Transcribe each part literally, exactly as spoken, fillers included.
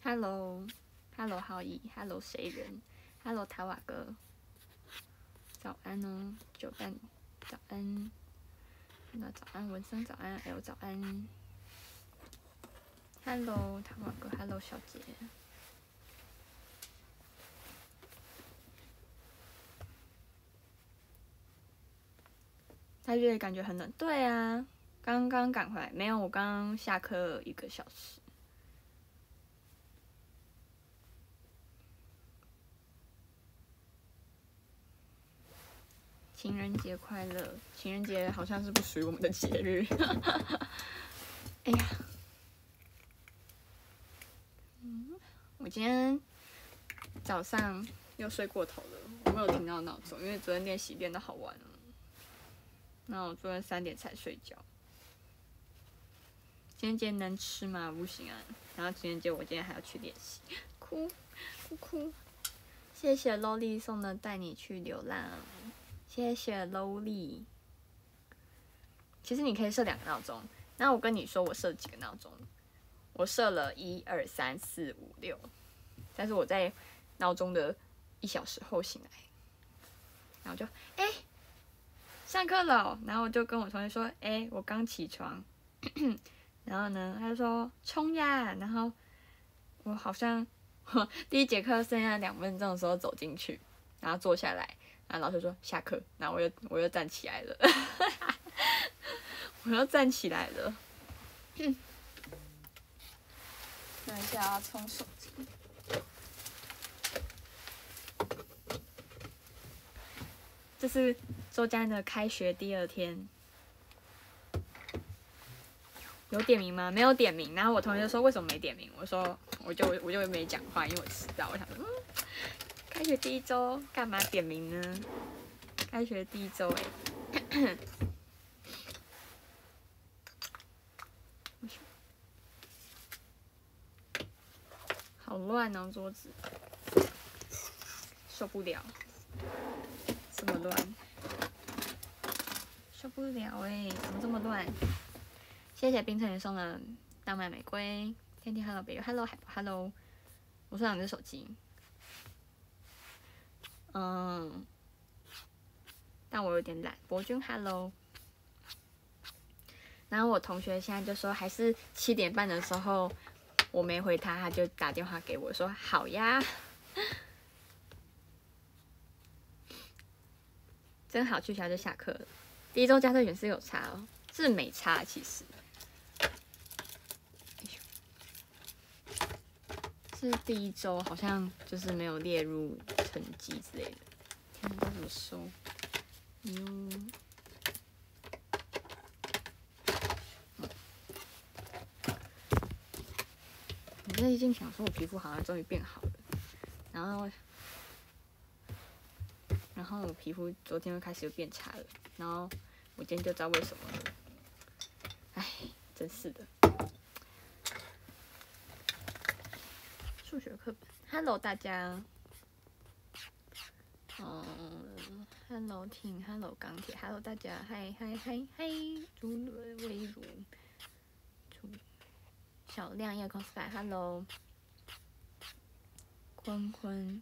Hello，Hello 浩毅 ，Hello 谁人 ，Hello 塔瓦哥，早安哦，九蛋，早安，那早安文森，早安 L 早安 ，Hello 塔瓦哥 ，Hello 小杰。他觉得感觉很冷，对啊，刚刚赶回来，没有，我刚刚下课一个小时。情人节快乐！情人节好像是不属于我们的节日。哎呀，嗯，我今天早上又睡过头了，我没有听到闹钟，因为昨天练习练得好晚了。那我昨天三点才睡觉。情人节能吃吗？不行啊。然后情人节我今天还要去练习，哭哭哭。谢谢 Lolly 送的带你去流浪，谢谢 Lolly。其实你可以设两个闹钟，那我跟你说我设几个闹钟，我设了一二三四五六，但是我在闹钟的一小时后醒来，然后就哎。欸上课了，然后我就跟我同学说：“哎、欸，我刚起床。”然后呢，他就说：“冲呀！”然后我好像第一节课剩下两分钟的时候走进去，然后坐下来，然后老师说下课，然后我又我又站起来了，我又站起来了。嗯，等一下要充手机。这是周家的开学第二天，有点名吗？没有点名。然后我同学就说为什么没点名？我说我就我就没讲话，因为我迟到。我想说，嗯，开学第一周干嘛点名呢？开学第一周哎，好乱哦桌子，受不了，这么乱。受不了哎、欸，怎么这么乱？谢谢冰城人送的浪漫玫瑰，天天 hello baby hello hello， 我说两只手机，嗯，但我有点懒。博君 hello， 然后我同学现在就说还是七点半的时候我没回他，他就打电话给我说好呀，真好，去学校就下课了。第一周加特选是有差哦，是没差其实，是第一周好像就是没有列入成绩之类的。天哪，怎么收？嗯，我最近想说，我皮肤好像终于变好了，然后，然后我皮肤昨天又开始又变差了，然后我今天就知道为什么了。哎，真是的。数学课本 ，Hello 大家，嗯 ，Hello 听 ，Hello 钢铁 ，Hello 大家，嗨嗨嗨嗨，朱伦微如，朱小亮夜空 sky，Hello， 坤坤。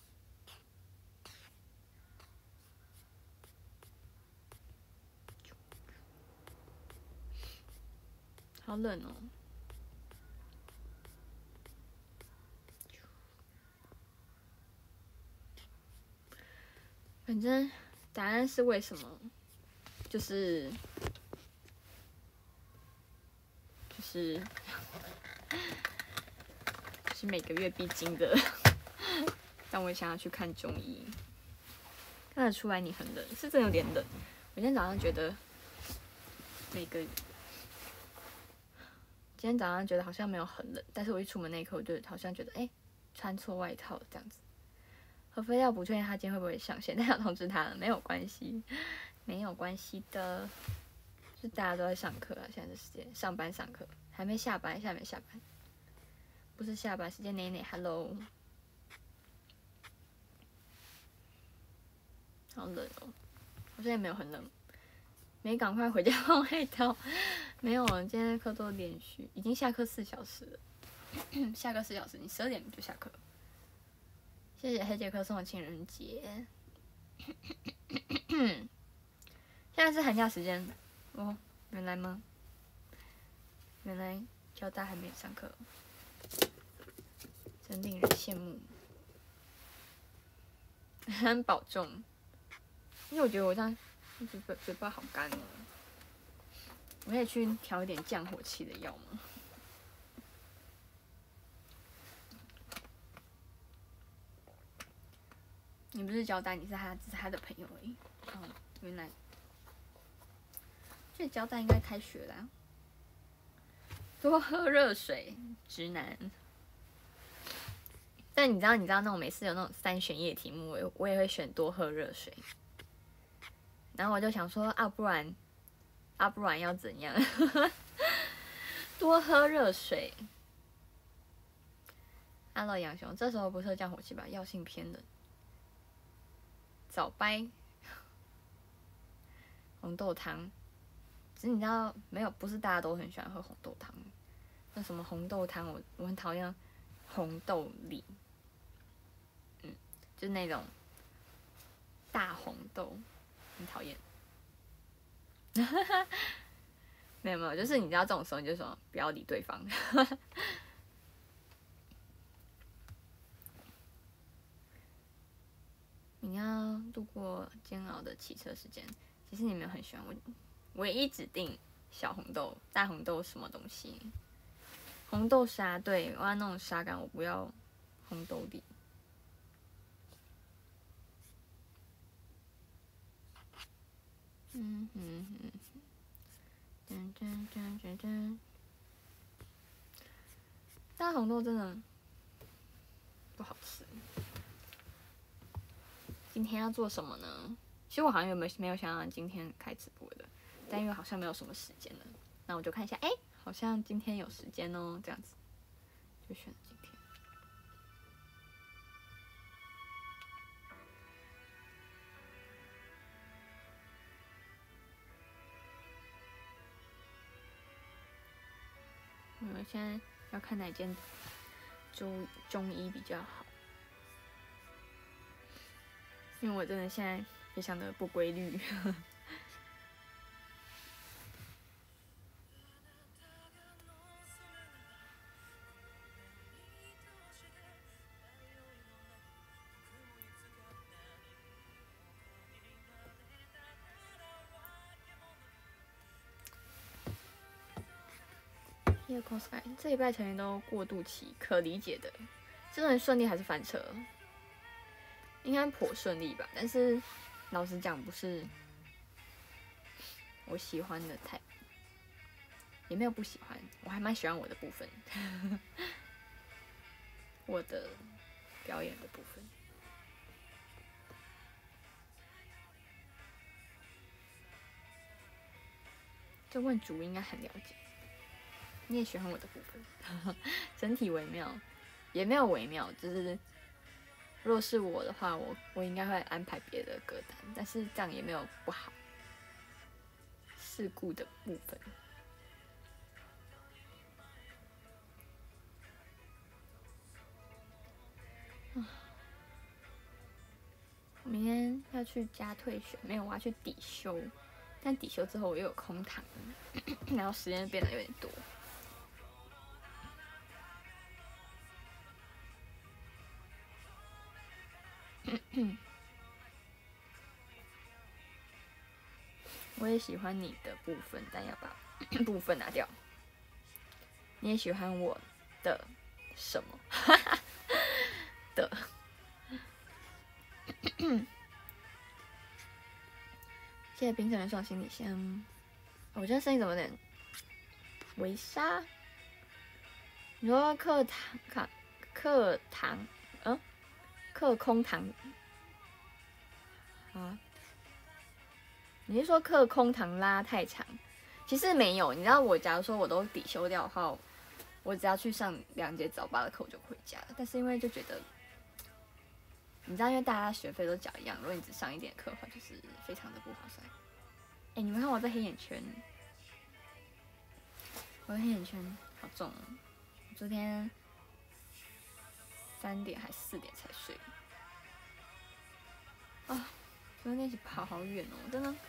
好冷哦！反正答案是为什么，就是就是是每个月必经的。但我想要去看中医，看得出来你很冷，是真的有点冷。我今天早上觉得每个，今天早上觉得好像没有很冷，但是我一出门那一刻，我就好像觉得哎、欸，穿错外套这样子。何飞要不确定他今天会不会上线，但要通知他了，没有关系，没有关系的，就大家都在上课啊，现在的时间上班上课，还没下班，现在没下班，不是下班时间，内内 ，hello， 好冷哦，好像也没有很冷，没赶快回家换外套，没有，今天课都连续，已经下课四小时了， 下课四小时，你十二点就下课。谢谢黑杰克送的情人节。现在是寒假时间哦，原来吗？原来交大还没上课，真令人羡慕。很保重，因为我觉得我这样嘴巴嘴巴好干哦。我可以去调一点降火气的药吗？你不是交代你是他，只是他的朋友而已。哦，原来，这交代应该开学了。多喝热水，直男。但你知道，你知道那种每次有那种三选一的题目，我我也会选多喝热水。然后我就想说啊，不然啊，不然要怎样？多喝热水。Hello， 杨雄，这时候不是降火气吧？药性偏冷。早掰。红豆汤，只是你知道没有？不是大家都很喜欢喝红豆汤。那什么红豆汤，我我很讨厌红豆梨。嗯，就是那种大红豆，很讨厌。没有没有，就是你知道这种时候，你就说不要理对方。你要度过煎熬的骑车时间。其实你们很喜欢我，唯一指定小红豆、大红豆什么东西？红豆沙，对，我要那种沙感，我不要红豆粒。嗯嗯嗯。噔噔噔噔噔。大红豆真的不好吃。今天要做什么呢？其实我好像有没有没有想到今天开直播的，但因为好像没有什么时间了，那我就看一下，哎、欸，好像今天有时间哦，这样子就选今天。我们现在要看哪间中中医比较好，因为我真的现在非常的不规律。夜空 sky 这一拜成员都过渡期，可理解的。这人顺利还是翻车？应该颇顺利吧，但是老实讲，不是我喜欢的 type， 也没有不喜欢，我还蛮喜欢我的部分，我的表演的部分。这问主应该很了解。你也喜欢我的部分，整体微妙，也没有微妙，就是如果是我的话，我我应该会安排别的歌单，但是这样也没有不好。事故的部分，我明天要去加退选，没有，我要去抵修，但抵修之后我又有空堂，然后时间变得有点多。我也喜欢你的部分，但要把部分拿掉。你也喜欢我的什么？的。谢谢冰城的双行李箱。我觉得声音怎么有点微沙？你说课堂课课堂，嗯，课空堂啊？你是说课空堂拉太长？其实没有，你知道我假如说我都抵修掉的话，我只要去上两节早八的课我就回家了。但是因为就觉得，你知道，因为大家学费都缴一样，如果你只上一点课的话，就是非常的不划算。哎、欸，你们看我这黑眼圈，我的黑眼圈好重哦。昨天三点还四点才睡。啊，昨天练习跑好远哦，真的。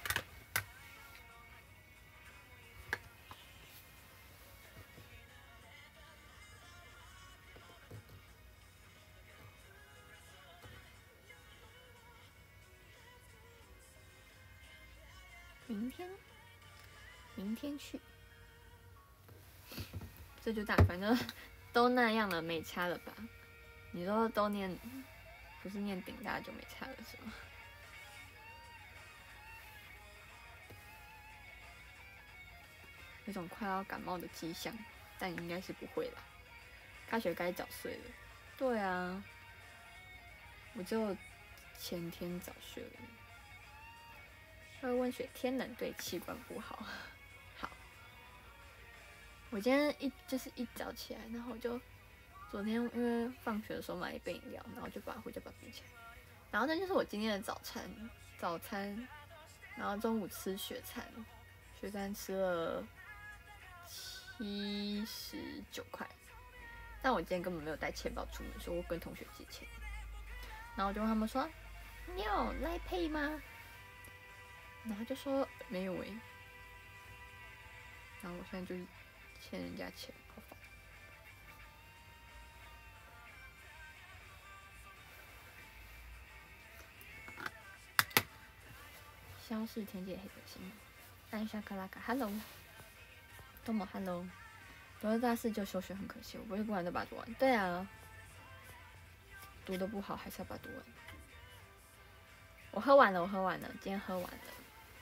明天，明天去。这就大，反正都那样了，没差了吧？你说都念，不是念顶大就没差了是吗？有种快要感冒的迹象，但应该是不会啦。开学该早睡了。对啊，我就前天早睡了。喝温水天冷对气管不好。好，我今天一就是一早起来，然后我就昨天因为放学的时候买一杯饮料，然后就把回家把它冰起来。然后那就是我今天的早餐，早餐，然后中午吃雪餐，雪餐吃了七十九块，但我今天根本没有带钱包出门，所以我跟同学借钱。然后我就问他们说：“你有Line Pay吗？”然后就说没有诶、欸。然后我现在就是欠人家钱，好烦。消逝天界黑可心，暗杀克拉卡 ，Hello， 多么 Hello， 读了大四就休学很可惜，我不会不然就把它读完。对啊，读得不好还是要把它读完。我喝完了，我喝完了，今天喝完了。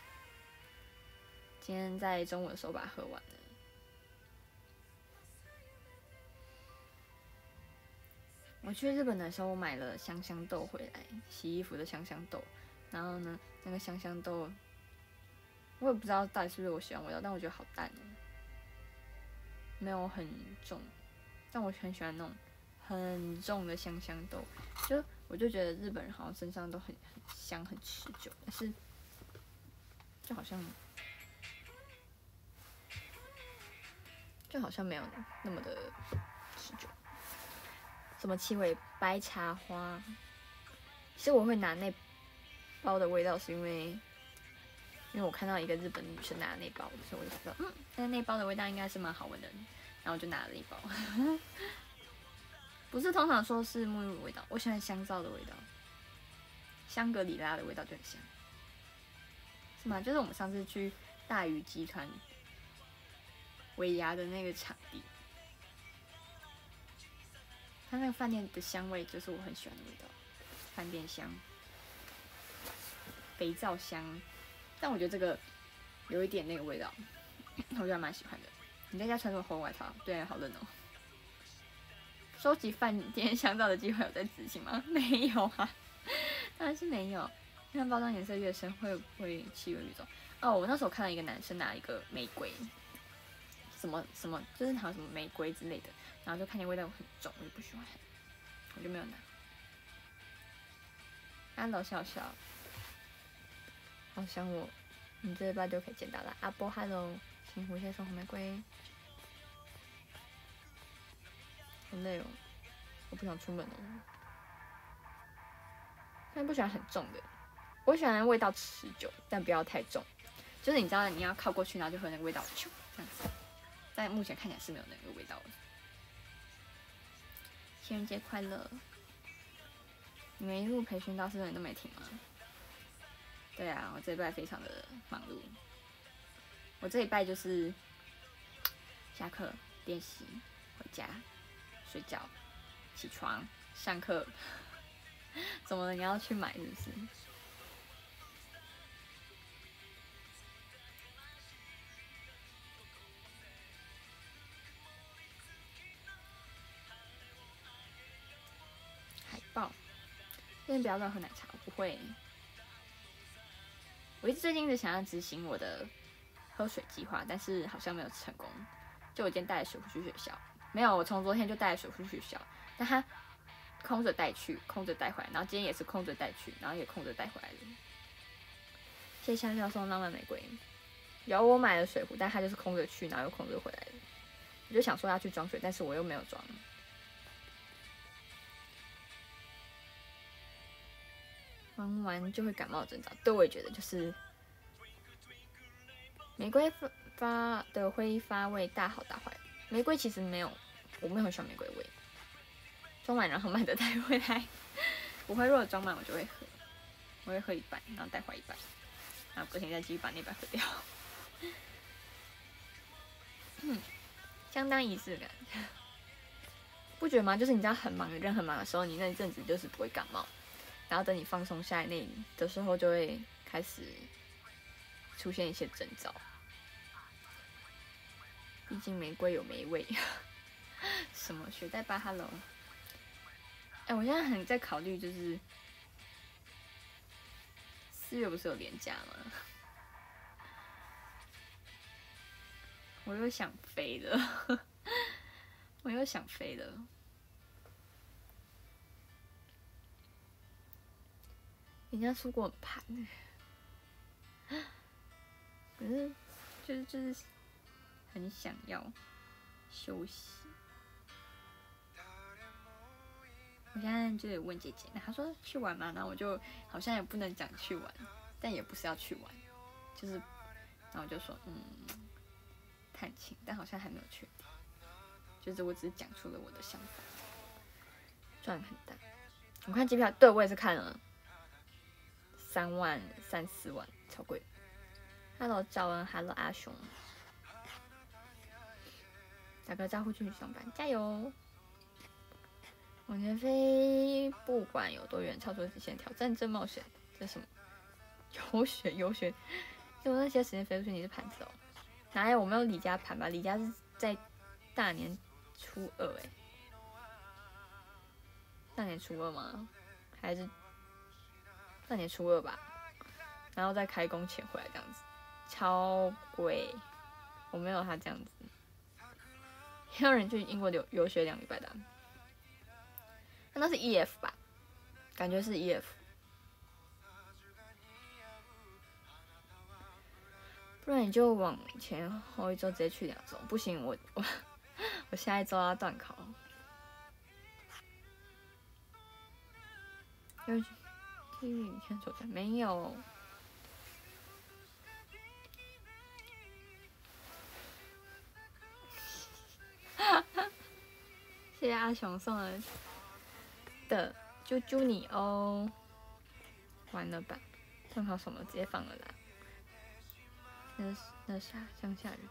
今天在中午的时候把它喝完了。我去日本的时候，我买了香香豆回来，洗衣服的香香豆。然后呢，那个香香豆，我也不知道到底是不是我喜欢味道，但我觉得好淡哦，没有很重。但我很喜欢那种很重的香香豆，就我就觉得日本人好像身上都很很香很持久，但是就好像就好像没有那么的持久。什么气味？白茶花。其实我会拿那包的味道，是因为因为我看到一个日本女生拿那包，所以我就说，嗯，那那包的味道应该是蛮好闻的，然后我就拿了一包。不是通常说是沐浴乳味道，我喜欢香皂的味道，香格里拉的味道就很香，是吗？就是我们上次去大宇集团尾牙的那个场地，它那个饭店的香味就是我很喜欢的味道，饭店香。肥皂香，但我觉得这个有一点那个味道，我觉得蛮喜欢的。你在家穿这种厚外套，对，好冷哦。收集饭店香皂的计划有在执行吗？没有啊，当然是没有。看包装颜色越深，会不会气味越重？哦，我那时候看到一个男生拿一个玫瑰，什么什么，就是好像什么玫瑰之类的，然后就看见味道很重，我就不喜欢，我就没有拿。Hello， 笑笑。好想我，你这礼拜就可以见到了。阿波 ，Hello， 辛苦谢送红玫瑰。好累哦，我不想出门哦。但不喜欢很重的，我喜欢味道持久，但不要太重。就是你知道，你要靠过去，然后就会有那个味道，咻这样子。但目前看起来是没有那个味道的。情人节快乐！你们一路培训到四点都没停吗？对啊，我这一拜非常的忙碌。我这一拜就是下课、练习、回家、睡觉、起床、上课。怎么了？你要去买是不是？海报。最近不要乱喝奶茶，我不会。我一直最近一直想要执行我的喝水计划，但是好像没有成功。就我今天带了水壶去学校，没有，我从昨天就带了水壶去学校，但他空着带去，空着带回来，然后今天也是空着带去，然后也空着带回来了。谢谢香蕉送浪漫玫瑰，有我买了水壶，但它就是空着去，然后又空着回来的。我就想说要去装水，但是我又没有装。 闻完就会感冒的征兆。对，我也觉得就是玫瑰发的挥发味大好大坏。玫瑰其实没有，我没有很喜欢玫瑰味。装满然后慢的带回来，不会，如果装满我就会喝，我会喝一半，然后带回一半，然后隔天再继续把那半喝掉。嗯，相当仪式感，不觉得吗？就是你知道很忙的人很忙的时候，你那一阵子就是不会感冒，然后等你放松下来那的时候，就会开始出现一些征兆。毕竟玫瑰有霉味。什么雪代巴 Hello？ 哎、欸，我现在很在考虑，就是四月不是有连假吗？我又想飞了，我又想飞了。人家出国很盘，可是就是就是很想要休息。我现在就得问姐姐，她说去玩嘛，然后我就好像也不能讲去玩，但也不是要去玩，就是，然后我就说嗯，探亲，但好像还没有确定，就是我只是讲出了我的想法。赚很大，我看机票，对我也是看了，三万三四万，超贵。Hello 赵恩 ，Hello 阿雄，打个招呼去上班，加油！往前飞，不管有多远，超出极限，挑战真冒险。这是什么？游学游学，就那些时间飞出去，你是盘子哦？哪有？我没有李家盘吧？李家是在大年初二哎、欸，大年初二吗？还是大年初二吧？然后再开工前回来这样子，超贵。我没有他这样子。也有人去英国留游学两礼拜的、啊。那是 E F 吧，感觉是 E F， 不然你就往前后一周直接去两周，不行，我我我下一周要断考。有 T V 你看手机没有？谢谢阿雄送的。的，啾啾你哦！完了吧？正好什么直接放了啦。那那啥，乡下人，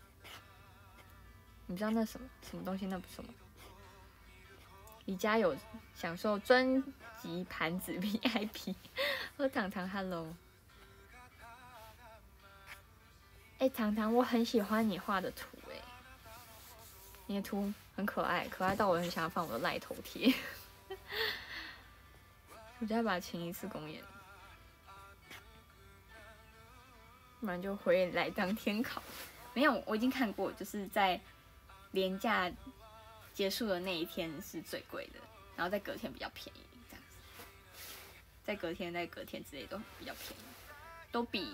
你知道那什么什么东西？那不是什么？李家有享受专辑盘子 V I P， 和糖糖 Hello。哎、欸，糖糖，我很喜欢你画的图哎、欸，你的图很可爱，可爱到我很想要放我的赖头贴。我再把请一次公演，不然就回来当天考。没有，我已经看过，就是在连假结束的那一天是最贵的，然后在隔天比较便宜，这样子。在隔天、在隔天之类都比较便宜，都比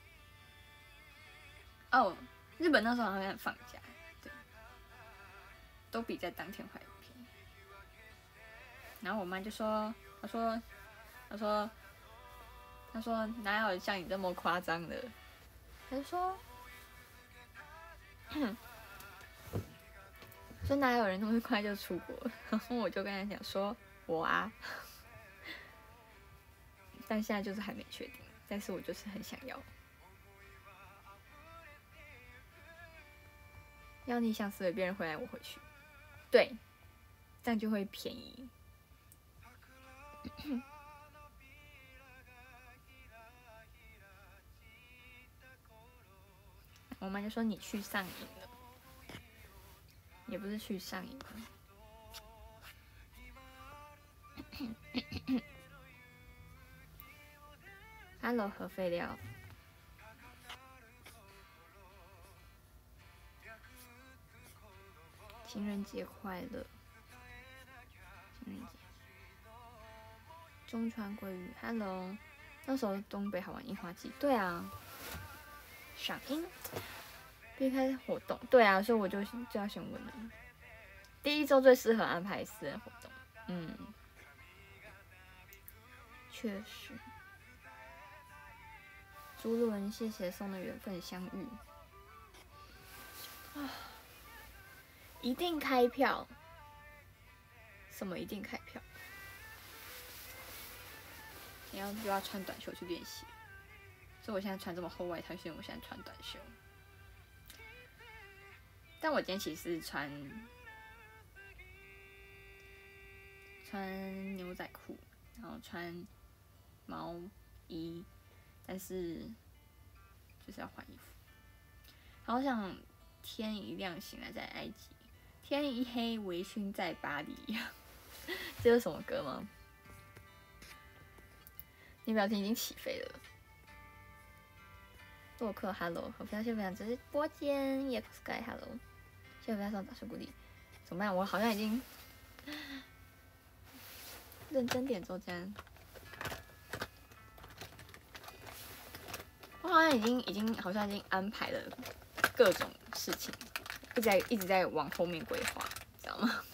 哦，日本那时候好像放假，对，都比在当天还便宜。然后我妈就说：“她说，她说，她说哪有像你这么夸张的？”她就说。说哪有人那么快就出国？然后我就跟他讲说，我啊，但现在就是还没确定，但是我就是很想要。要你想死了别人回来，我回去，对，这样就会便宜。我妈就说你去上瘾了。也不是去上瘾。Hello， 核废料。情人节快乐！情人节。中川鲑鱼 ，Hello。那时候东北好玩樱花季，对啊。赏樱。避开活动，对啊，所以我就就要先问了。第一周最适合安排私人活动，嗯， 确实。朱伦，谢谢送的缘分相遇。啊，一定开票。什么一定开票？你要就要穿短袖去练习，所以我现在穿这么厚外套，是因为我现在穿短袖。但我今天其实是穿穿牛仔裤，然后穿毛衣，但是就是要换衣服。好想天一亮醒来在埃及，天一黑微醺在巴黎。这是什么歌吗？你表情已经起飞了。洛克 ，Hello， 和飘谢分享直播间 ，Yes Sky，Hello， 谢谢分享打手鼓励。怎么办？我好像已经认真点周间，我好像已经已经好像已经安排了各种事情，一直在一直在往后面规划，知道吗？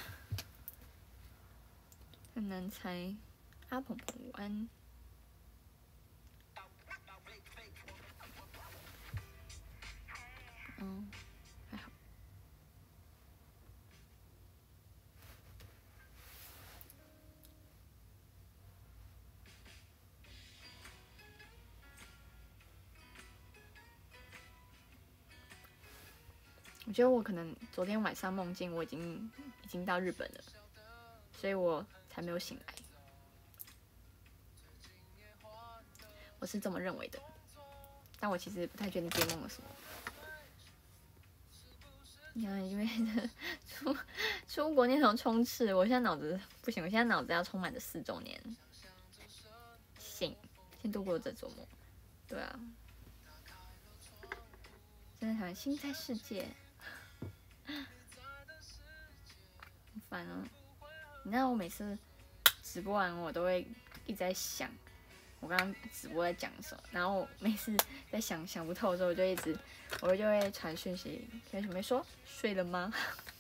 很难猜。阿鹏鹏午安。嗯，还好。我觉得我可能昨天晚上梦境我已经已经到日本了，所以我才没有醒来。我是这么认为的，但我其实不太确定自己梦了什么。你看，因为出出国那种冲刺，我现在脑子不行，我现在脑子要充满着四周年。行，先度过这周末。对啊，真的讨厌心在世界，好烦啊！你知道我每次直播完，我都会一直在想，我刚刚直播在讲什么，然后我每次在想想不透的时候，我就一直，我就会传讯息跟小妹说睡了吗？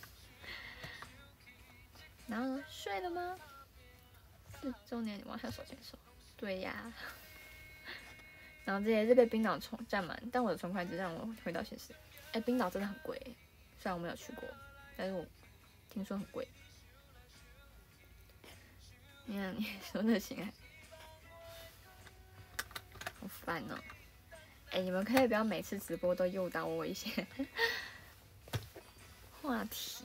然后呢，睡了吗？四周年往下手牵手，对呀。然后这也是被冰岛充占满，但我的存款只让我回到现实。哎，冰岛真的很贵，虽然我没有去过，但是我听说很贵。你看你说的行啊，好烦哦。哎，你们可以不要每次直播都诱导我一些话题。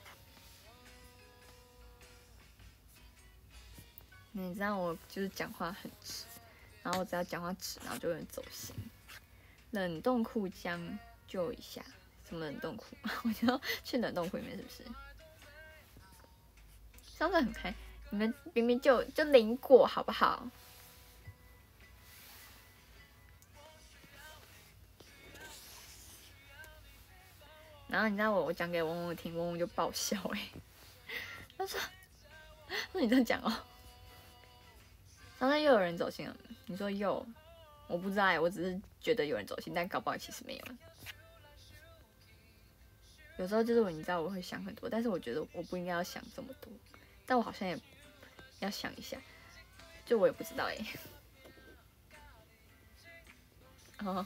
你知道我就是讲话很直，然后我只要讲话直，然后就会走心。冷冻库将就一下，什么冷冻库？我就去冷冻库里面，是不是？上次很开，你们明明就就淋过，好不好？然后你知道我我讲给嗡嗡听，嗡嗡就爆笑哎、欸，他说：“说你这样讲哦。”然后又有人走心了，你说又，我不知道哎、欸，我只是觉得有人走心，但搞不好其实没有。有时候就是我，你知道我会想很多，但是我觉得我不应该要想这么多，但我好像也要想一下，就我也不知道哎、欸。哦，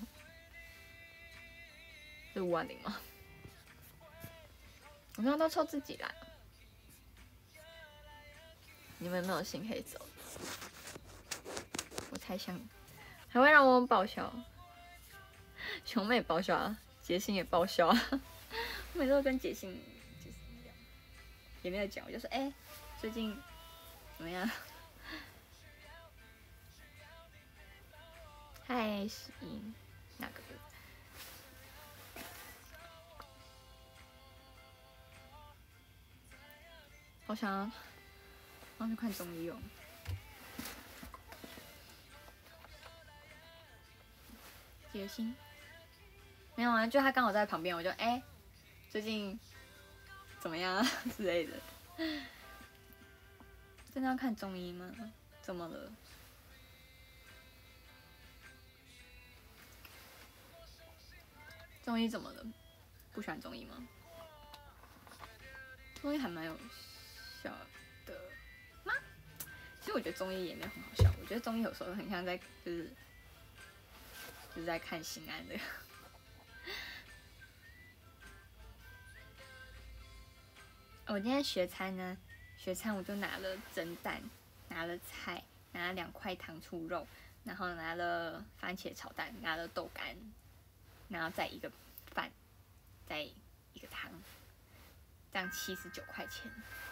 是五万零吗？我刚刚都抽自己啦，你们有没有心可以走？我猜想还会让我爆笑，熊妹爆笑啊，杰星也爆笑啊，我每次都跟杰星杰星一样，也没有讲，我就说哎、欸，最近怎么样？嗨，十一，哪个？好想要，好想去看综艺哦。杰星没有啊，就他刚好在旁边，我就哎、欸，最近怎么样啊之类的。真的要看综艺吗？怎么了？综艺怎么了？不喜欢综艺吗？综艺还蛮有笑的吗？其实我觉得综艺也没有很好笑，我我觉得综艺有时候很像在就是就是在看心安的。我今天学餐呢，学餐我就拿了蒸蛋，拿了菜，拿了两块糖醋肉，然后拿了番茄炒蛋，拿了豆干，然后再一个饭，再一个汤，这样七十九块钱。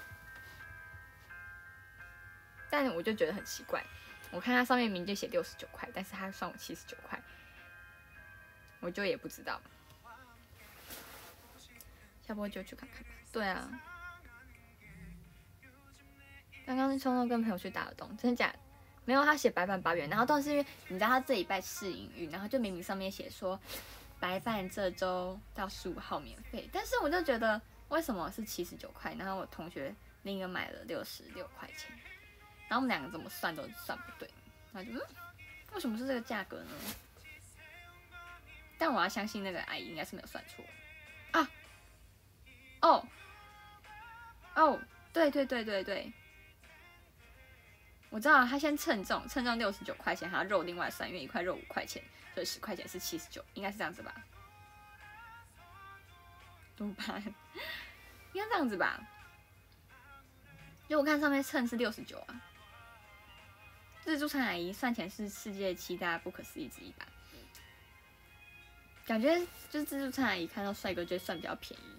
但我就觉得很奇怪，我看它上面明明就写六十九块，但是它算我七十九块，我就也不知道。下播就去看看吧。对啊。刚刚冲动跟朋友去打耳洞，真的假的？没有，他写白饭八元，然后都是因为你知道他这一拜试营运，然后就明明上面写说白饭这周到十五号免费，但是我就觉得为什么是七十九块，然后我同学另一个买了六十六块钱，然后我们两个怎么算都算不对，然后就嗯，为什么是这个价格呢？但我要相信那个阿姨应该是没有算错啊。哦哦，对对对对对。我知道他先称重，称重六十九块钱，还要肉另外算，因为一块肉五块钱，所以十块钱是七十九，应该是这样子吧？多半应该这样子吧？因为我看上面称是六十九啊。自助餐阿姨算钱是世界七大不可思议之一吧？感觉就是自助餐阿姨看到帅哥就算比较便宜。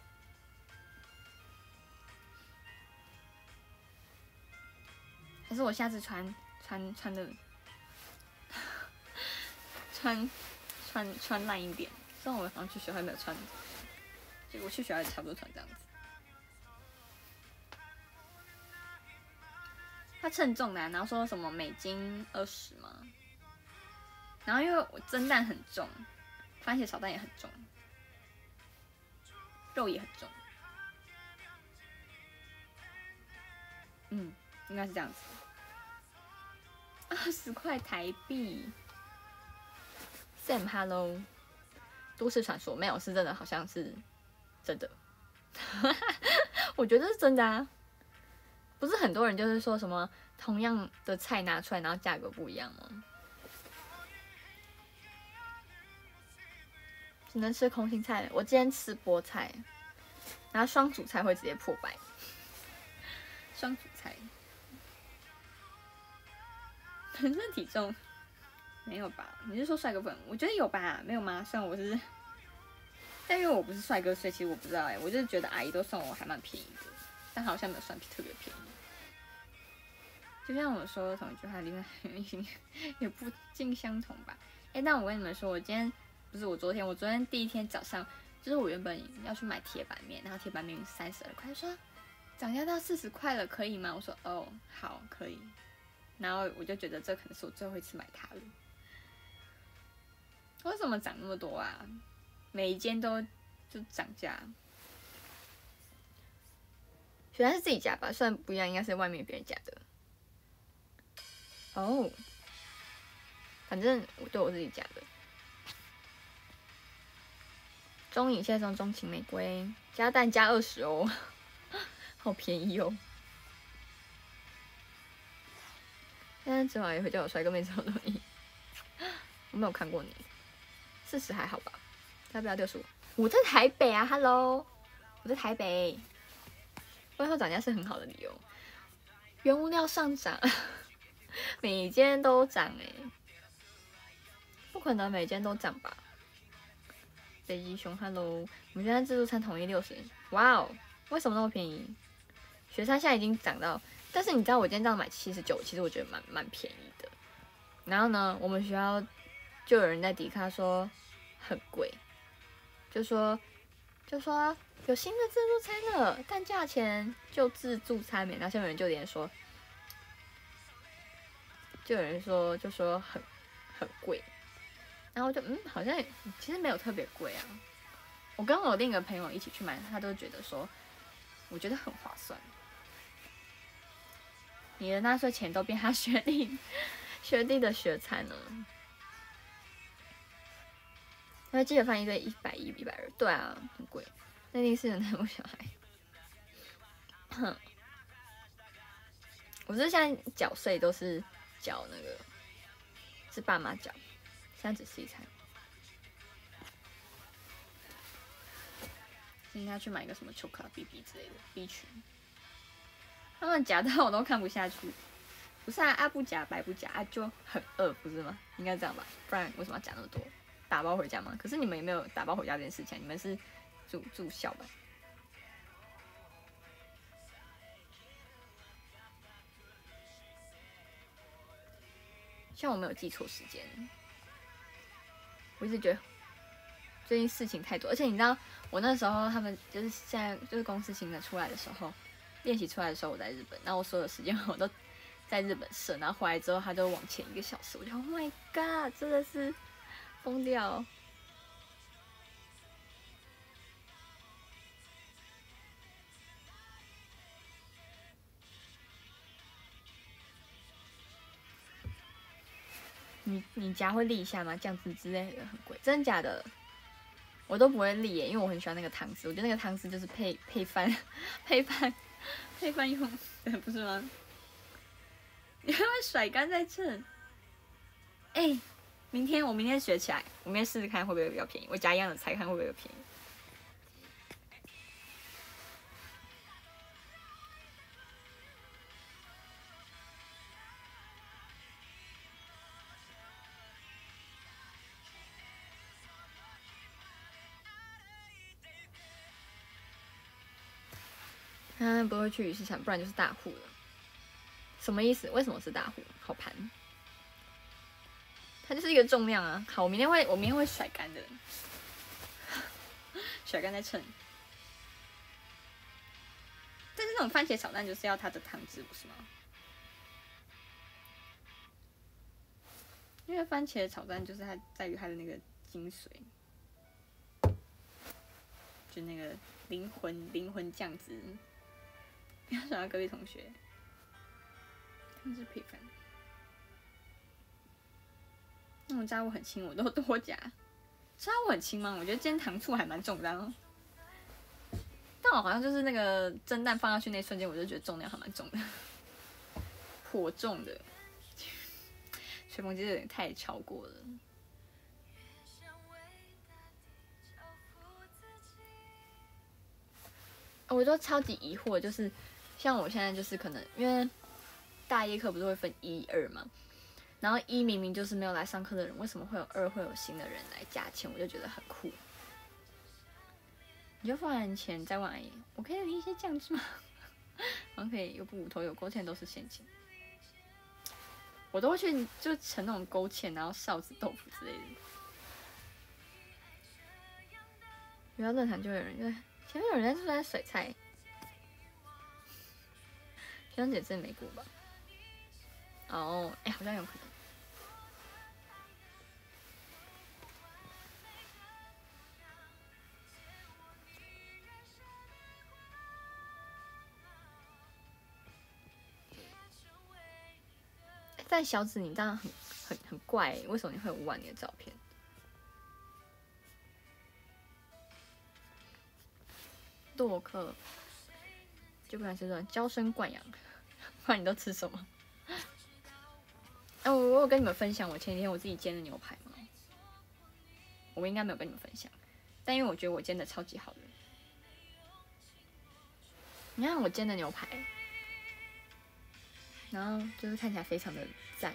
还是我下次穿穿穿的穿穿穿烂一点，虽然我好像去学校没有穿，结果去学校也差不多穿这样子。他称重的、啊，然后说什么每斤二十嘛，然后因为我蒸蛋很重，番茄炒蛋也很重，肉也很重，嗯，应该是这样子。二十块台币。Sam Hello， 都市传说没有是真的，好像是真的。我觉得是真的啊，不是很多人就是说什么同样的菜拿出来，然后价格不一样吗？只能吃空心菜。我今天吃菠菜，然后双主菜会直接破百。双主菜。男生体重没有吧？你是说帅哥粉？我觉得有吧，没有吗？虽然我是，但因为我不是帅哥，所以其实我不知道哎、欸。我就是觉得阿姨都算我还蛮便宜的，但好像没有算特别便宜。就像我说的同一句话里面，也不尽相同吧？哎、欸，但我跟你们说，我今天不是我昨天，我昨天第一天早上，就是我原本要去买铁板面，然后铁板面三十二块，说涨价到四十块了，可以吗？我说哦，好，可以。然后我就觉得这可能是我最后一次买它了。为什么涨那么多啊？每一间都就涨价。原来是自己家吧，虽然不一样，应该是外面别人家的。哦，反正我对我自己家的。中影现在送钟情玫瑰，加蛋加二十哦，好便宜哦。现在之后也会叫我帅哥妹子好多意，我没有看过你，四十还好吧？要不要六十五？我在台北啊 ，Hello， 我在台北。外后涨价是很好的理由，原物料上涨，每间都涨哎、欸，不可能每间都涨吧？北极熊 ，Hello， 我们现在自助餐统一六十，哇哦，为什么那么便宜？学餐现在已经涨到。但是你知道我今天这样买七十九，其实我觉得蛮蛮便宜的。然后呢，我们学校就有人在迪卡说很贵，就说就说有新的自助餐了，但价钱就自助餐免。然后下面有人就连说，就有人说就说很很贵，然后我就嗯，好像其实没有特别贵啊。我跟我另一个朋友一起去买，他都觉得说，我觉得很划算。你的纳税钱都变他学弟学弟的学餐了。因为记得饭一对一百一、一百二，对啊，很贵。内地是人太多小孩。哼，我是现在缴税都是饺那个，是爸妈饺，现在只吃一餐。应该去买一个什么秋卡 B B 之类的 B 群，他们夹到我都看不下去。不是啊，啊不夹白不夹啊，就很饿，不是吗？应该这样吧，不然为什么要夹那么多？打包回家吗？可是你们也没有打包回家这件事情，你们是住住校吧？希望我没有记错时间。我一直觉得最近事情太多，而且你知道，我那时候他们就是现在就是公司行程出来的时候，练习出来的时候我在日本，然后我所有时间我都在日本设，然后回来之后他就往前一个小时，我就 Oh my God， 真的是疯掉。你你家会立一下吗？酱汁之类的很贵，真的假的？我都不会立耶，因为我很喜欢那个汤汁，我觉得那个汤汁就是配配饭、配饭、配饭用的，不是吗？你会不会甩干再称？哎、欸，明天我明天学起来，我明天试试看会不会比较便宜，我加一样的菜看会不会有便宜。他不会去鱼市场，不然就是大户了。什么意思？为什么是大户？好盘，它就是一个重量啊。好，我明天会，我明天会甩干的，甩干再称。但是这种番茄炒蛋就是要它的汤汁，不是吗？因为番茄炒蛋就是它在于它的那个精髓，就那个灵魂灵魂酱汁。不要想到隔壁同学，他们是配饭。那种炸物很轻，我都多加。炸物很轻吗？我觉得今天糖醋还蛮重的哦。但我好像就是那个蒸蛋放下去那瞬间，我就觉得重量还蛮重的，颇重的。吹风机有点太超过了。我都超级疑惑，就是像我现在就是可能因为大一课不是会分一二嘛，然后一明明就是没有来上课的人，为什么会有二会有新的人来加钱？我就觉得很酷。你就付完钱再问阿姨，我可以领一些酱汁吗？然后可以有不五头有勾芡都是现金。我都会去就盛那种勾芡，然后臊子豆腐之类的。遇到论坛就有人在前面有人在在甩菜，学长姐真的没过吧？哦，哎，好像有可能。但小紫，你这样很很很怪，为什么你会有污完你的照片？洛克就不敢吃这种娇生惯养，不然你都吃什么？哎、啊，我我有跟你们分享我前几天我自己煎的牛排吗？我应该没有跟你们分享，但因为我觉得我煎的超级好的。你看我煎的牛排，然后就是看起来非常的赞。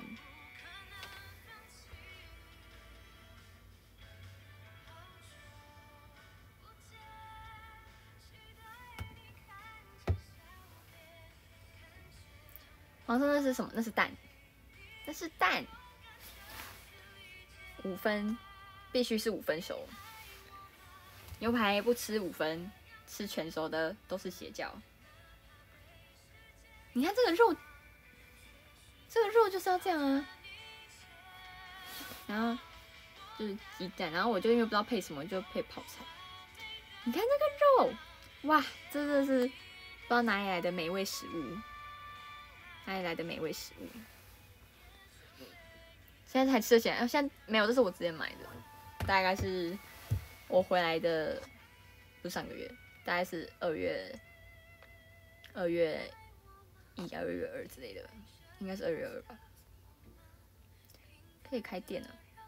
黄色那是什么？那是蛋，那是蛋。五分，必须是五分熟。牛排不吃五分，吃全熟的都是邪教。你看这个肉，这个肉就是要这样啊。然后就是鸡蛋，然后我就因为不知道配什么，就配泡菜。你看这个肉，哇，真的是不知道哪里来的美味食物，哪里来的美味食物。现在才吃得起来，现在没有，这是我之前买的，大概是我回来的，不是上个月，大概是二月二月一、二月二之类的，应该是二月二吧。 可以开店了。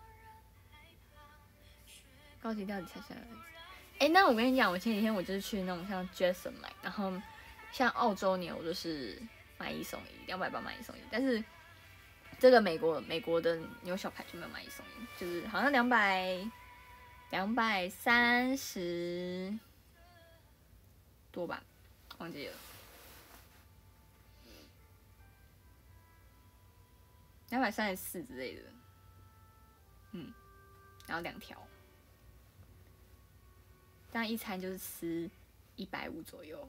高级料理才下来。哎，那我跟你讲，我前几天我就是去那种像 Jason 买，然后像澳洲牛就是买一送一，两百八买一送一，但是这个美国美国的牛小排就没有买一送一，就是好像两百两百三十多吧，忘记了，两百三十四之类的，嗯，然后两条。但一餐就是吃一百五左右，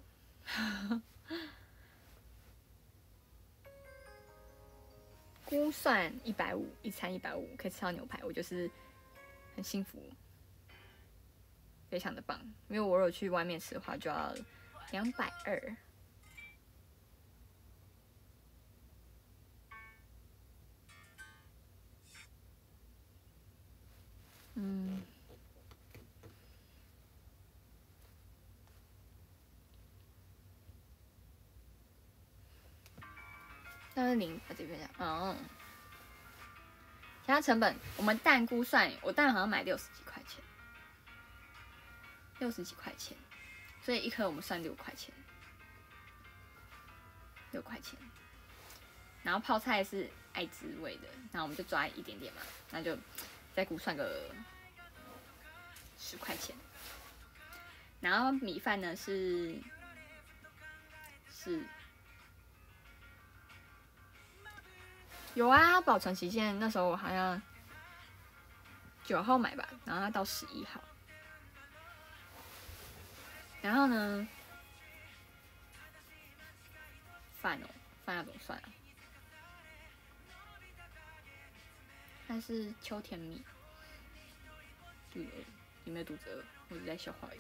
估算一百五一餐一百五可以吃到牛排，我就是很幸福，非常的棒。因为我如果去外面吃的话，就要两百二。嗯。三二零把这边讲，嗯，其他成本我们蛋估算，我蛋好像买六十几块钱，六十几块钱，所以一颗我们算六块钱，六块钱。然后泡菜是爱滋味的，那我们就抓一点点嘛，那就再估算个十块钱。然后米饭呢是是。有啊，保存期限那时候我好像九号买吧，然后它到十一号。然后呢，饭哦，饭要怎么算啊？它是秋田米，肚子饿，有没有肚子饿？我只在消化而已。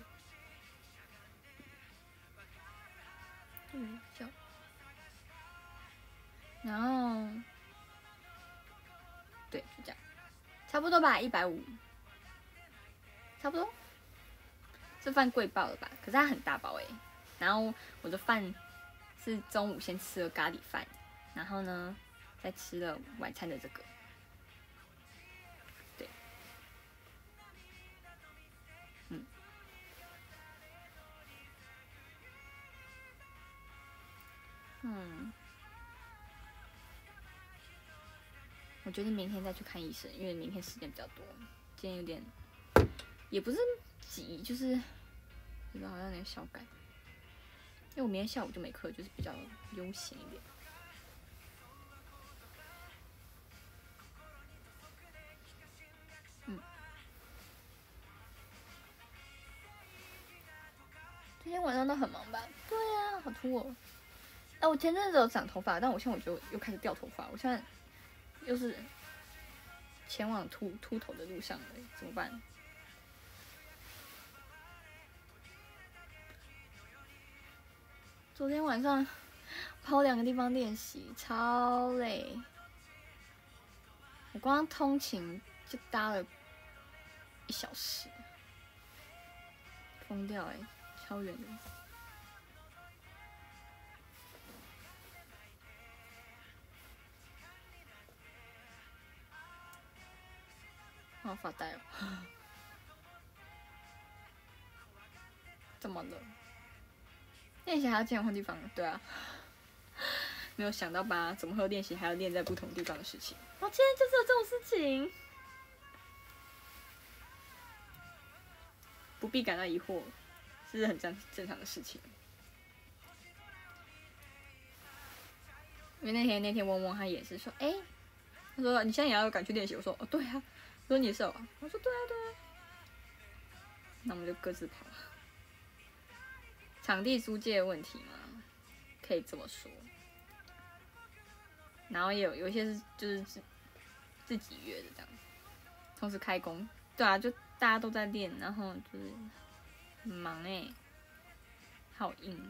嗯，笑。然后。对，就这样，差不多吧，一百五，差不多。这饭贵爆了吧？可是它很大包哎。然后我的饭是中午先吃了咖喱饭，然后呢，再吃了晚餐的这个。对，嗯，嗯。我决定明天再去看医生，因为明天时间比较多。今天有点，也不是急，就是觉得好像有点小赶。因为我明天下午就没课，就是比较悠闲一点。嗯。今天晚上都很忙吧？对啊，好秃哦。哎，我前阵子有长头发，但我现在我就又开始掉头发，我现在又是前往秃秃头的路上了，怎么办？昨天晚上跑两个地方练习，超累。我光通勤就搭了一小时，疯掉哎、欸，超远的。好发呆哦。怎么了？练习还要经常换地方？对啊。没有想到吧？怎么会有练习还要练在不同地方的事情？我今天就是有这种事情，不必感到疑惑，这是很正正常的事情。因为那天那天嗡嗡他也是说，哎、欸，他说你现在也要赶去练习，我说哦对啊，我说你也是哦，我说对啊对啊，那我们就各自跑。场地租借的问题嘛，可以这么说。然后也有有一些是就是自自己约的这样，同时开工，对啊，就大家都在练，然后就是很忙哎、欸，好硬。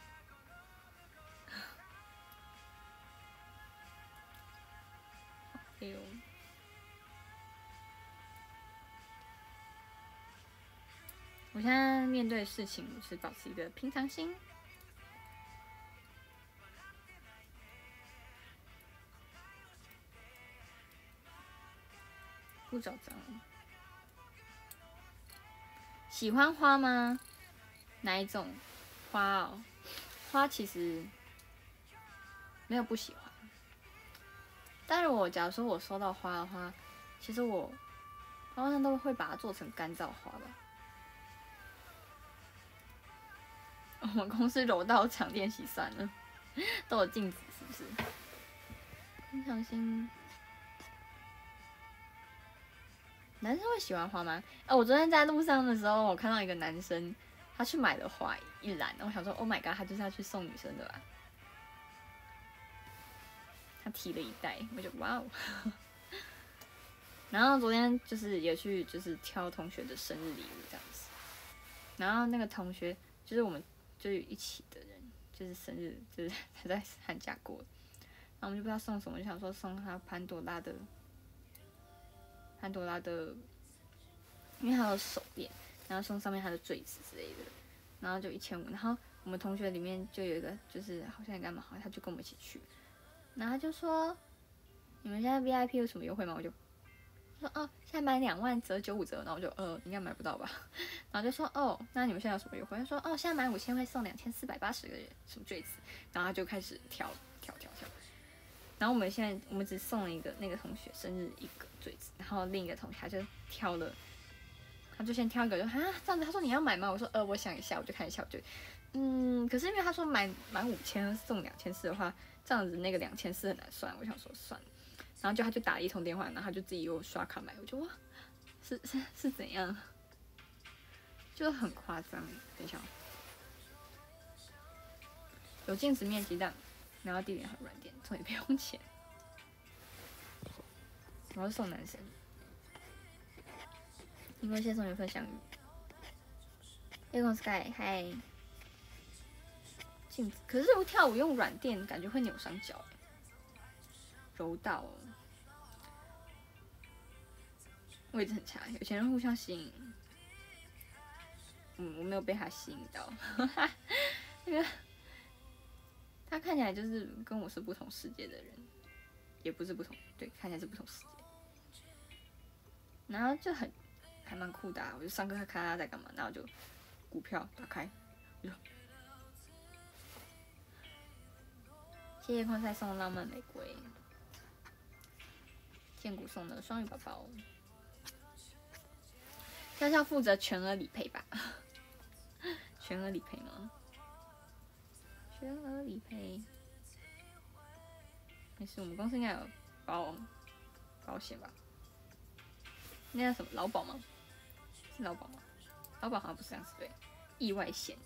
哎呦，我现在面对事情是保持一个平常心。 不找脏。喜欢花吗？哪一种花哦？花其实没有不喜欢，但是我假如说我收到花的话，其实我好像都会把它做成干燥花吧。我们公司柔道场练习算了，都有镜子是不是？很小心。男生会喜欢花吗？哎、呃，我昨天在路上的时候，我看到一个男生，他去买了花一篮，我想说 ，Oh my god， 他就是要去送女生的吧？他提了一袋，我就哇哦。然后昨天就是也去就是挑同学的生日礼物这样子，然后那个同学就是我们就是一起的人，就是生日就是他在寒假过，然后我们就不知道送什么，就想说送他潘多拉的。潘多拉的，因为他有手链，然后送上面他的坠子之类的，然后就一千五。然后我们同学里面就有一个，就是好像也干嘛好，他就跟我们一起去，然后他就说：“你们现在 V I P 有什么优惠吗？”我就说：“哦，现在买两万折九五折。”然后我就呃，应该买不到吧？然后就说：“哦，那你们现在有什么优惠？”他说：“哦，现在买五千会送两千四百八十个什么坠子。”然后他就开始挑挑挑挑。然后我们现在我们只送了一个那个同学生日一个坠子，然后另一个同学他就挑了，他就先挑一个就啊这样子，他说你要买吗？我说呃我想一下，我就看一下，我就嗯，可是因为他说买满五千送两千四的话，这样子那个两千四很难算，我想说算了，然后就他就打了一通电话，然后他就自己又刷卡买，我就哇是是是怎样，就很夸张。等一下，有镜子面积大。然后地点很软垫，所以不用钱。我要送男生，因为先送缘分相遇。夜空 sky 嗨，镜子，可是我跳舞用软垫，感觉会扭伤脚。柔道、哦，位置很差，有钱人互相吸引。嗯，我没有被他吸引到，那个。他看起来就是跟我是不同世界的人，也不是不同，对，看起来是不同世界。然后就很还蛮酷的、啊，我就上课看他在干嘛，然后就股票打开，就谢谢矿赛送的浪漫玫瑰，建谷送的双语宝宝，笑笑负责全额理赔吧？全额理赔吗？全额理赔，没事，我们公司应该有保保险吧？那叫什么劳保吗？是劳保吗？劳保好像不是这样子，对，意外险。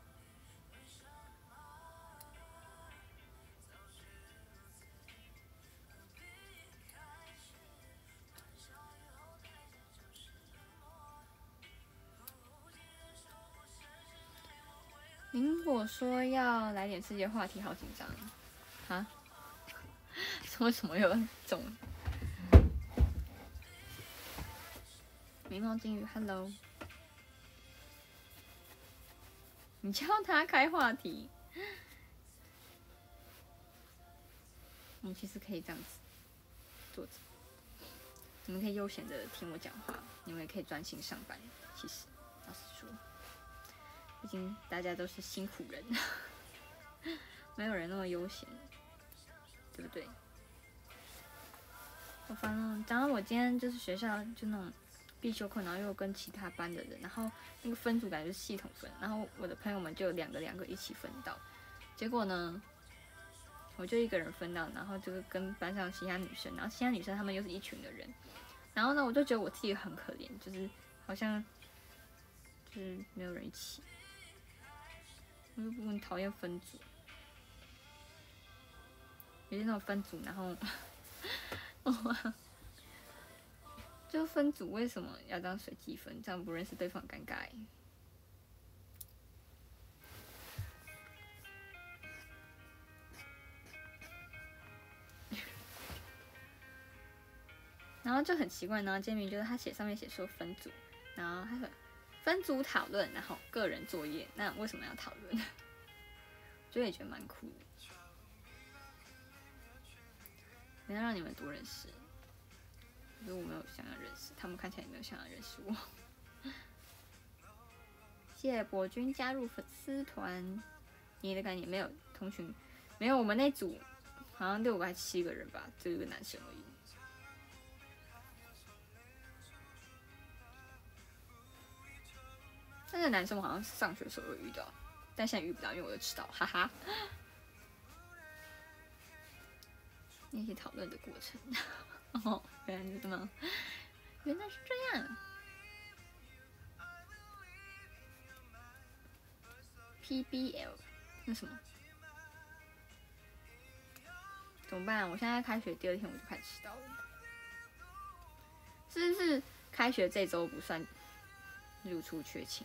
苹果说要来点世界话题，好紧张啊！为什么有这种眉毛金鱼 ？Hello， 你叫他开话题，我们其实可以这样子坐着，你们可以悠闲的听我讲话，你们也可以专心上班。其实，老实说，毕竟大家都是辛苦人，没有人那么悠闲，对不对？好烦哦！讲到我今天就是学校就那种必修课，然后又跟其他班的人，然后那个分组感觉是系统分，然后我的朋友们就两个两个一起分到，结果呢，我就一个人分到，然后就是跟班上其他女生，然后其他女生她们又是一群的人，然后呢，我就觉得我自己很可怜，就是好像就是没有人一起，我就很讨厌分组，有些那种分组，然后。就分组为什么要当随机分？这样不认识对方很尴尬欸。然后就很奇怪，然后签名就是他写上面写说分组，然后他说分组讨论，然后个人作业，那为什么要讨论？我也觉得蛮酷的，能让你们多认识。 可是我没有想要认识，他们看起来也没有想要认识我。谢谢博君加入粉丝团，你的感觉没有同群，没有我们那组好像六个还七个人吧，只有一个男生而已。那个男生我好像上学的时候有遇到，但现在遇不到，因为我都迟到，哈哈。那些讨论的过程，哦，原来是这么，原来是这样。P B L 那什么？怎么办？我现在开学第二天我就开始迟到了，是不是？开学这周不算入出缺勤。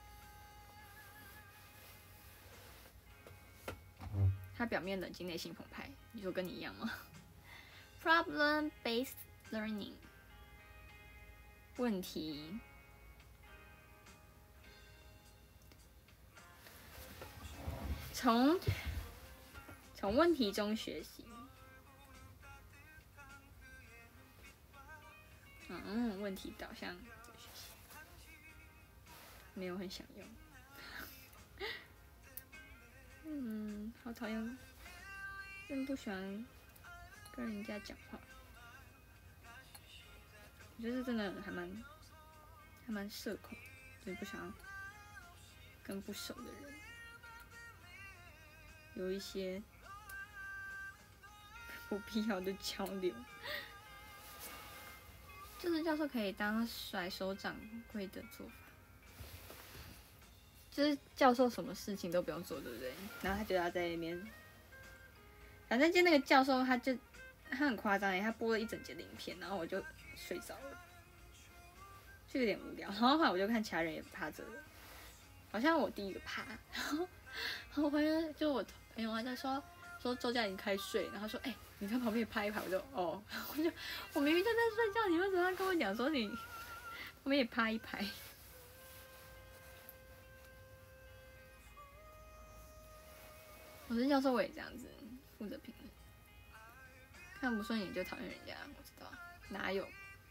他表面冷静，内心澎湃，你说跟你一样吗 ？Problem-based learning 问题。从从问题中学习，嗯，问题导向的学习，没有很想用。嗯，好讨厌，真不喜欢跟人家讲话。我觉得真的还蛮还蛮社恐，就是不想要跟不熟的人有一些不必要的交流。就是教授可以当甩手掌柜的做法，就是教授什么事情都不用做，对不对？然后他就要在那边，反正就那个教授他就他很夸张耶，他播了一整节的影片，然后我就睡着了，就有点无聊。然后后来我就看其他人也趴着了，好像我第一个趴，然后然后我发现就我朋友还在说说周佳莹开睡，然后说哎、欸、你在旁边拍一拍，我就哦，我就我明明就在睡觉，你为什么要跟我讲说你旁边也拍一拍？我是教授，我也这样子负责评论，看不顺眼就讨厌人家，我知道哪有？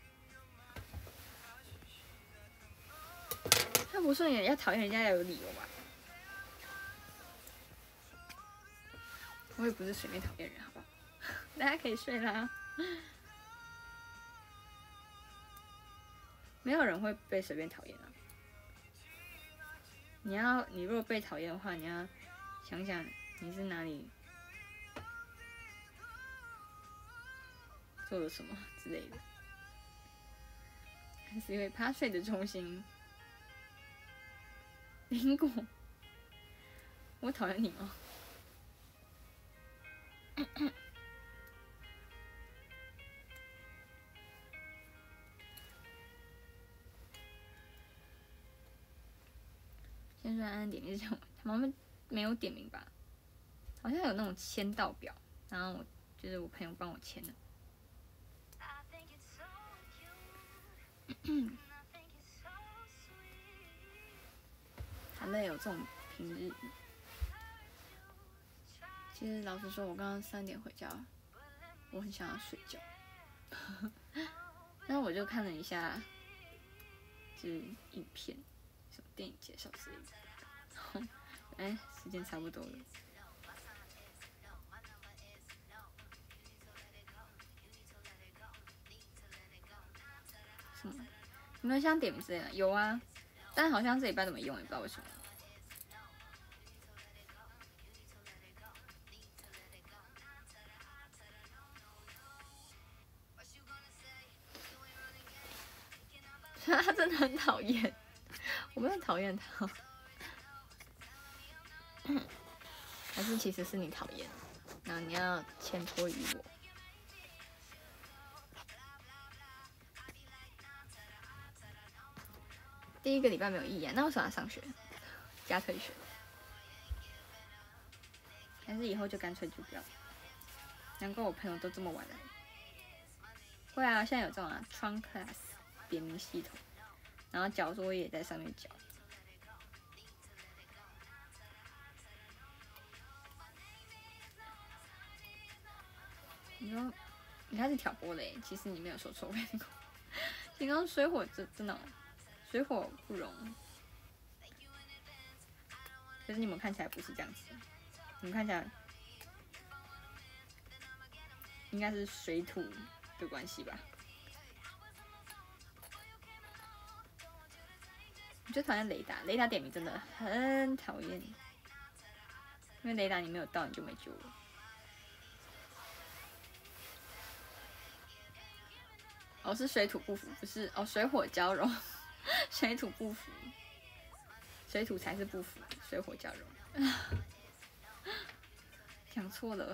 看不顺眼要讨厌人家要有理由吧？我也不是随便讨厌人，好不好？大家可以睡啦。没有人会被随便讨厌啊。你要，你如果被讨厌的话，你要想想你是哪里做了什么之类的，还是因为趴睡的中心。苹果，我讨厌你吗？先说安安点名是这样，他们没有点名吧？好像有那种签到表，然后我就是我朋友帮我签的。好累哦，这种平日。其实老实说，我刚刚三点回家，我很想要睡觉，但是我就看了一下，就是影片，什么电影介绍之类的。哎，时间差不多了。什么？有没有想点名之类的？有啊，但好像这礼拜都没用，也不知道为什么。他真的很讨厌，我没有讨厌他，还是其实是你讨厌，然后你要牵拖于我。第一个礼拜没有意义啊，那为什么要上学？加退学？还是以后就干脆就不要？难怪我朋友都这么晚来。会啊，现在有这种啊 ，Trunk Class 点名系统，然后交作业也在上面交。你说你开始挑拨嘞，其实你没有说错，我跟你讲，形容水火真真的，水火不容。可是你们看起来不是这样子，你们看起来应该是水土的关系吧？我最讨厌雷达，雷达点名真的很讨厌，因为雷达你没有到你就没救了。哦，是水土不服，不是哦，水火交融，水土不服，水土才是不服，水火交融。讲错了，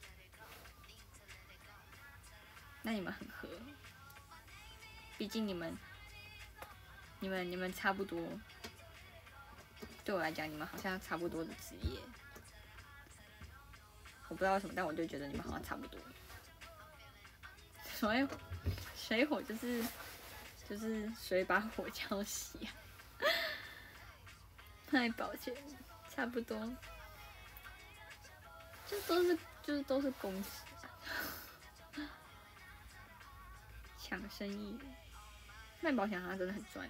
那你们很合，毕竟你们、你们、你们差不多。对我来讲，你们好像差不多的职业，我不知道为什么，但我就觉得你们好像差不多。所以水火就是就是水把火浇熄啊，太抱歉，差不多，就都是就是都是公司抢生意，卖保险好像真的很赚。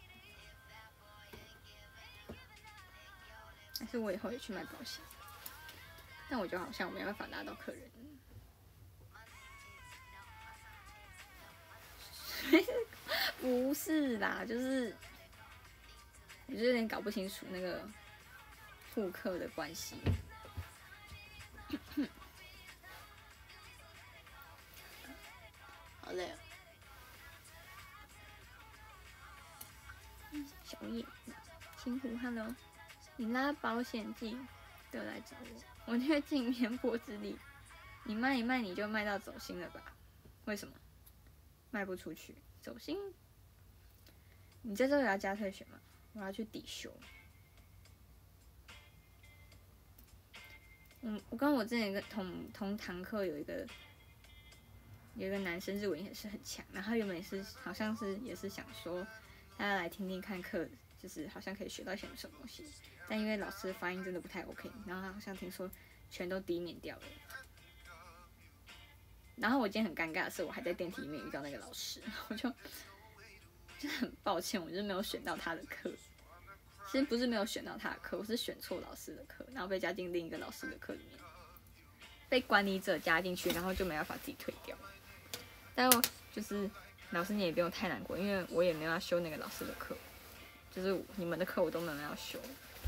还是我以后也去卖保险，但我觉得好像我没办法拿到客人。不是啦，就是我就有点搞不清楚那个顾客的关系。好累哦。小叶，辛苦 ，Hello。你拉保险季就来找我，我略尽绵薄之力。你卖一卖你就卖到走心了吧？为什么？卖不出去，走心。你这周有要加退学吗？我要去抵修。嗯，我跟我之前一个同同堂课有一个有一个男生日文也是很强，然后他原本也是好像是也是想说大家来听听看课，就是好像可以学到一些什么东西，但因为老师的发音真的不太 OK， 然后他好像听说全都低免掉了。然后我今天很尴尬的是，我还在电梯里面遇到那个老师，我就就很抱歉，我就是没有选到他的课。其实不是没有选到他的课，我是选错老师的课，然后被加进另一个老师的课里面，被管理者加进去，然后就没办法自己退掉。但我就是老师，你也不用太难过，因为我也没有要修那个老师的课，就是你们的课我都没有要修。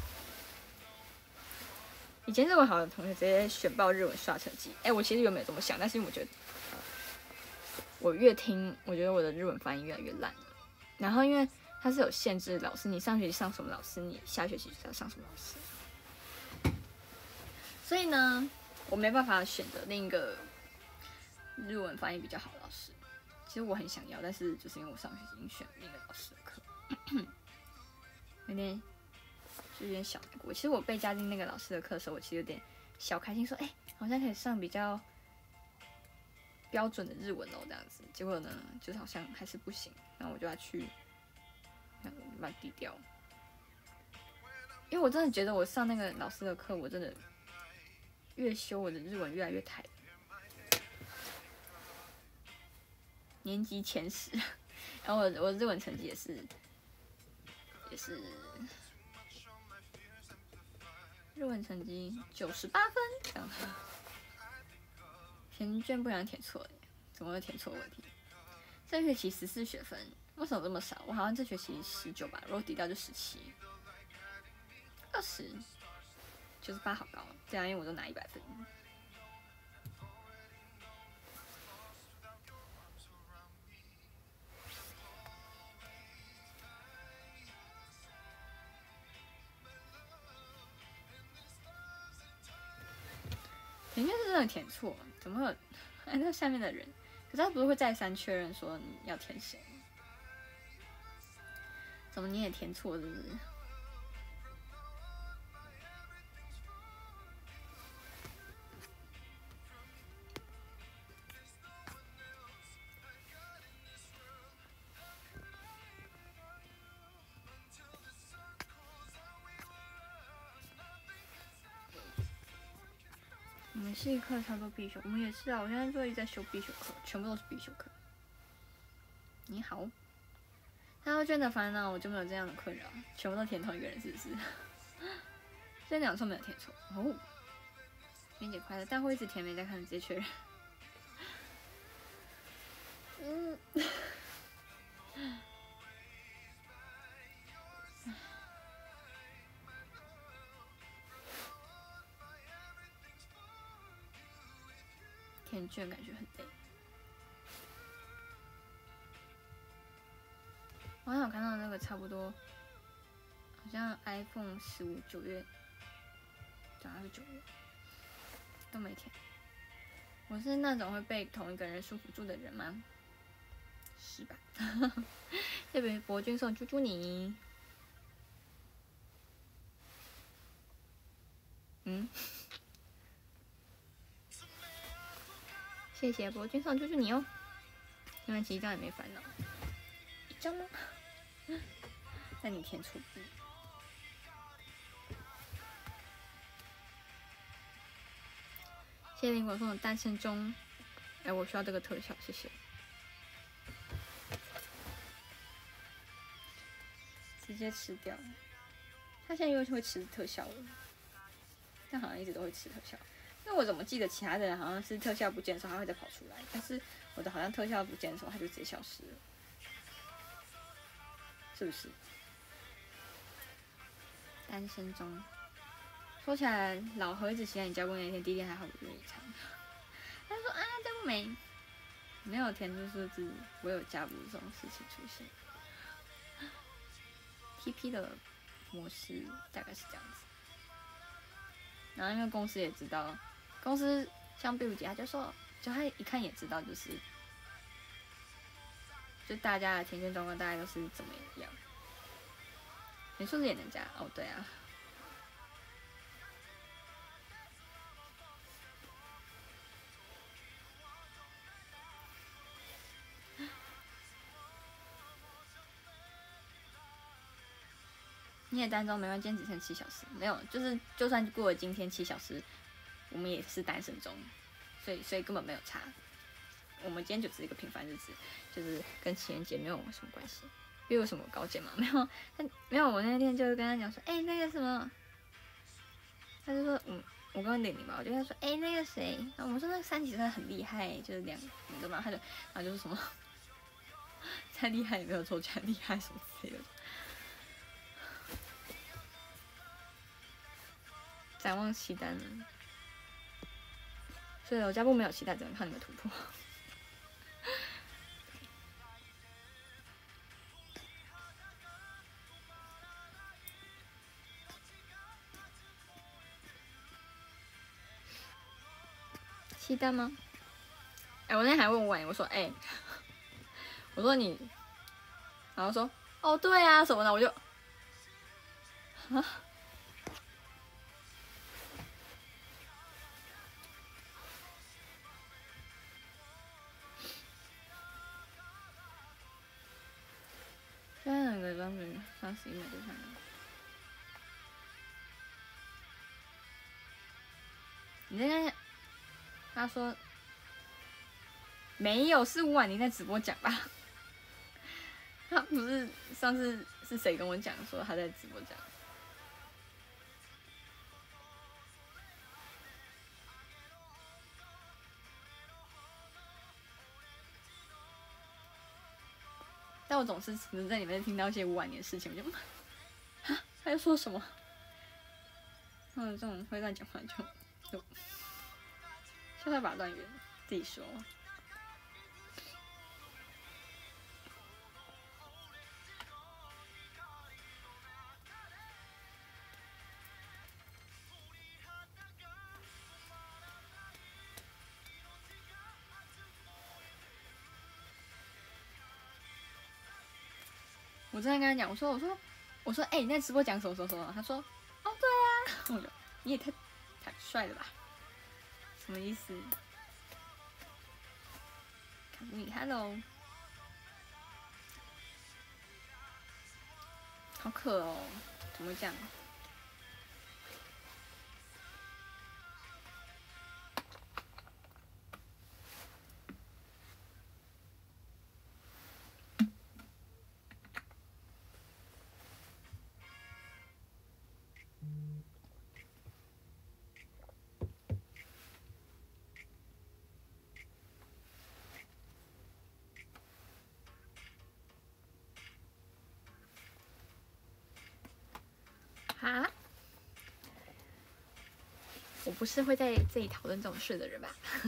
以前日文好的同学直接选报日文刷成绩，哎、欸，我其实原本有这么想，但是因为我觉得我越听，我觉得我的日文发音越来越烂了。然后因为它是有限制老师，你上学期上什么老师，你下学期就要上什么老师。所以呢，我没办法选择另一个日文发音比较好的老师。其实我很想要，但是就是因为我上学期已经选另一个老师的课，有点就有点小难过。其实我被加进那个老师的课的时候，我其实有点小开心，说哎、欸，好像可以上比较标准的日文哦，这样子。结果呢，就是好像还是不行，然后我就要去把它低掉。因为我真的觉得我上那个老师的课，我真的越修我的日文越来越台。年级前十，然后我我日文成绩也是也是日文成绩九十八分，这样。填卷不想填错，怎么会填错问题？这学期十四学分，为什么这么少？我好像这学期十九吧，如果抵掉就十七，二十，九十八好高，对啊，因为我都拿一百分。填卷是真的填错，怎么会有？哎，那下面的人，可是他不是会再三确认说你要填谁？怎么你也填错，是不是？ 演戏课差不多必修，我们也是啊。我现在就一直在修必修课，全部都是必修课。你好，他说真的烦恼，我就没有这样的困扰，全部都填同一个人，是不是？这两错没有填错哦。元节快乐，但会一直填没在看，直接确认。嗯。填卷感觉很累。我好像有看到那个差不多，好像 iPhone 十五九月，对，还是九月，都没填。我是那种会被同一个人束缚住的人吗？是吧？谢谢博君送猪猪你。嗯。谢谢博君送猪猪你哦。因为其实这样也没烦恼。一张吗？那你填错字。谢谢林果送的单身中。哎，我需要这个特效，谢谢。直接吃掉。他现在又会吃特效了，但好像一直都会吃特效。因为我怎么记得其他的人好像是特效不见的时候，他会再跑出来，但是我的好像特效不见的时候，他就直接消失了，是不是？单身中。说起来，老何一直期待你交过那天，第一天还好如愿以偿。他说啊，交不没，没有填出数字，我有加不这种事情出现。T P 的模式大概是这样子。然后因为公司也知道，公司像毕如姐，他就说，就他一看也知道，就是，就大家的填卷状况大概都是怎么样。你数字也能加哦，对啊。你也单中没关系，今天只剩七小时，没有，就是就算过了今天七小时，我们也是单身中，所以所以根本没有差。我们今天就只是一个平凡日子，就是跟情人节没有什么关系。又有什么高见吗？没有，他没有。我那天就是跟他讲说，哎、欸，那个什么，他就说，嗯，我刚刚点你嘛，我就跟他说，哎、欸，那个谁，然后我们说那个三级真的很厉害，就是两两个嘛，他就然后就是什么，太厉害也没有抽奖厉害什么之类的。展望期待呢，所以我家部没有期待，只能靠你们突破。期待吗？哎、欸，我那天还问我，我说，哎、欸，我说你，然后说，哦，对啊，什么的，我就，啊。现在两个专门三十一美多上面。你那天他说没有，是吴婉宁在直播讲吧？他不是上次是谁跟我讲说他在直播讲？但我总是只能在里面听到一些吴婉宁的事情，我就啊，他又说什么？像这种会乱讲话就就，现在把它断远，自己说。我之前跟他讲，我说我说我说哎、欸，你在直播讲什么什么什么？他说哦对啊，我就你也太太帅了吧？什么意思？卡布里 ，Hello， 好渴哦，怎么会这样？ 哈，我不是会在这里讨论这种事的人吧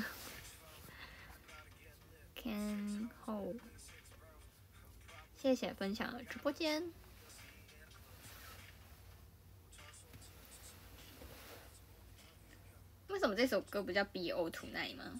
？Can hold， 谢谢分享的直播间。为什么这首歌不叫 B O Tonight 吗？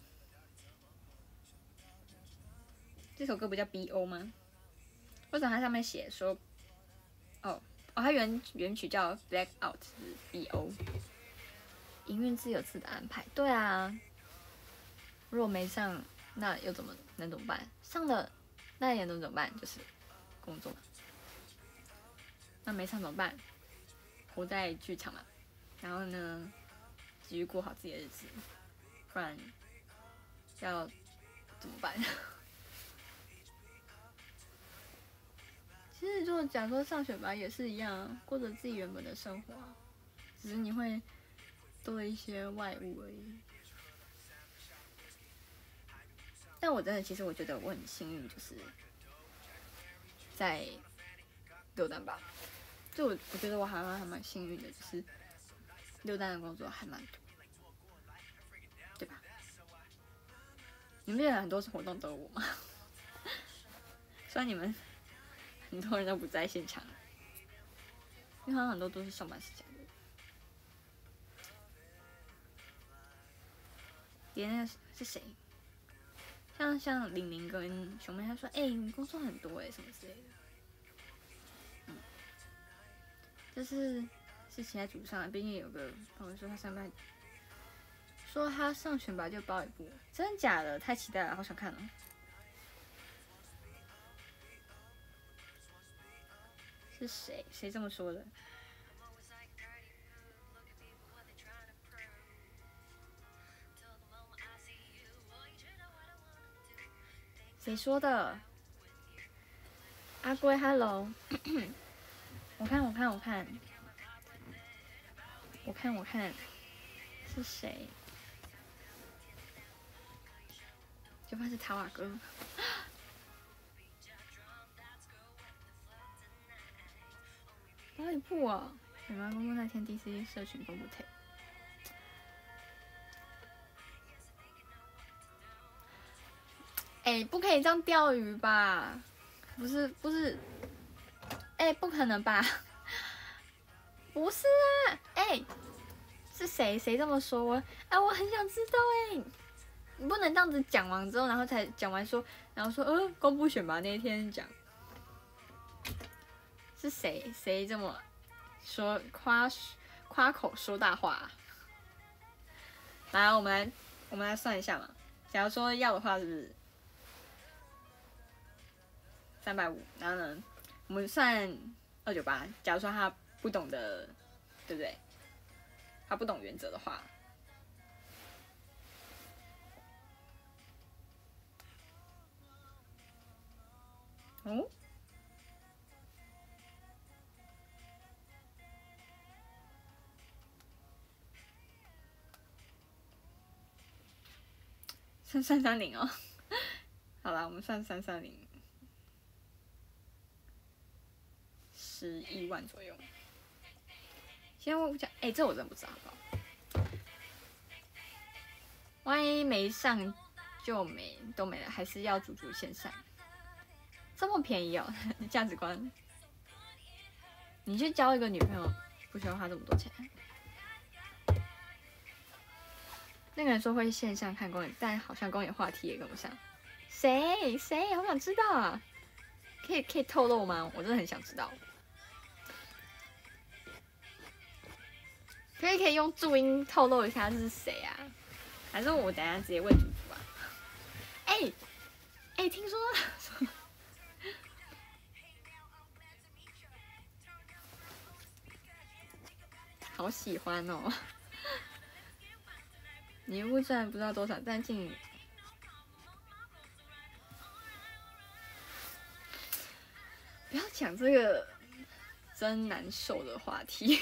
这首歌不叫 B O 吗？为什么它上面写说，哦哦，它原原曲叫 Blackout 是 B O。营运自有自的安排，对啊。如果没上，那又怎么能怎么办？上了，那也能怎么办？就是工作嘛。那没上怎么办？活在剧场嘛。然后呢，继续过好自己的日子，不然要怎么办？其实就假说上学吧，也是一样，过着自己原本的生活啊，只是你会多了一些外物而已。但我真的，其实我觉得我很幸运，就是在六单吧。就我我觉得我还蛮还蛮幸运的，就是六单的工作还蛮多，对吧？你们也很多活动都有我吗？虽然你们很多人都不在现场，因为好像很多都是上班时间的。连那个是谁？像像玲玲跟熊妹，她说：“哎、欸，你工作很多哎、欸，什么之类的。”嗯，就是事情在组上，毕竟有个朋友说他上班，说他上选拔就包一部，真的假的？太期待了，好想看哦。是谁？谁这么说的？谁说的？阿龟 ，Hello， 我看，我看，我看，我看，我看，是谁？就怕是塔瓦哥。包一部哦，选拔公布那天 D C 社群公布 tag。哎、欸，不可以这样钓鱼吧？不是，不是，哎、欸，不可能吧？不是啊，哎、欸，是谁？谁这么说？我，哎、啊，我很想知道哎、欸。你不能这样子讲完之后，然后才讲完说，然后说，呃，公布选拔那一天讲。是谁？谁这么说夸夸口说大话、啊？来，我们来，我们来算一下嘛。假如说要的话，是不是三百五？然后呢，我们算二九八。假如说他不懂得，对不对？他不懂原则的话，哦，算三三零哦。好啦，我们算三三零，十一万左右。先我讲，哎、欸，这我真的不知道，好不好？万一没上就没都没了，还是要足足线上。这么便宜哦，价值观。你去交一个女朋友，不需要花这么多钱。那个人说会线上看公演，但好像公演话题也跟不上。谁谁？好想知道啊！可以可以透露吗？我真的很想知道。可以可以用注音透露一下这是谁啊？还是我等一下直接问主主啊？哎、欸、哎、欸，听说好喜欢哦！年入虽然不知道多少，但进不要讲这个真难受的话题。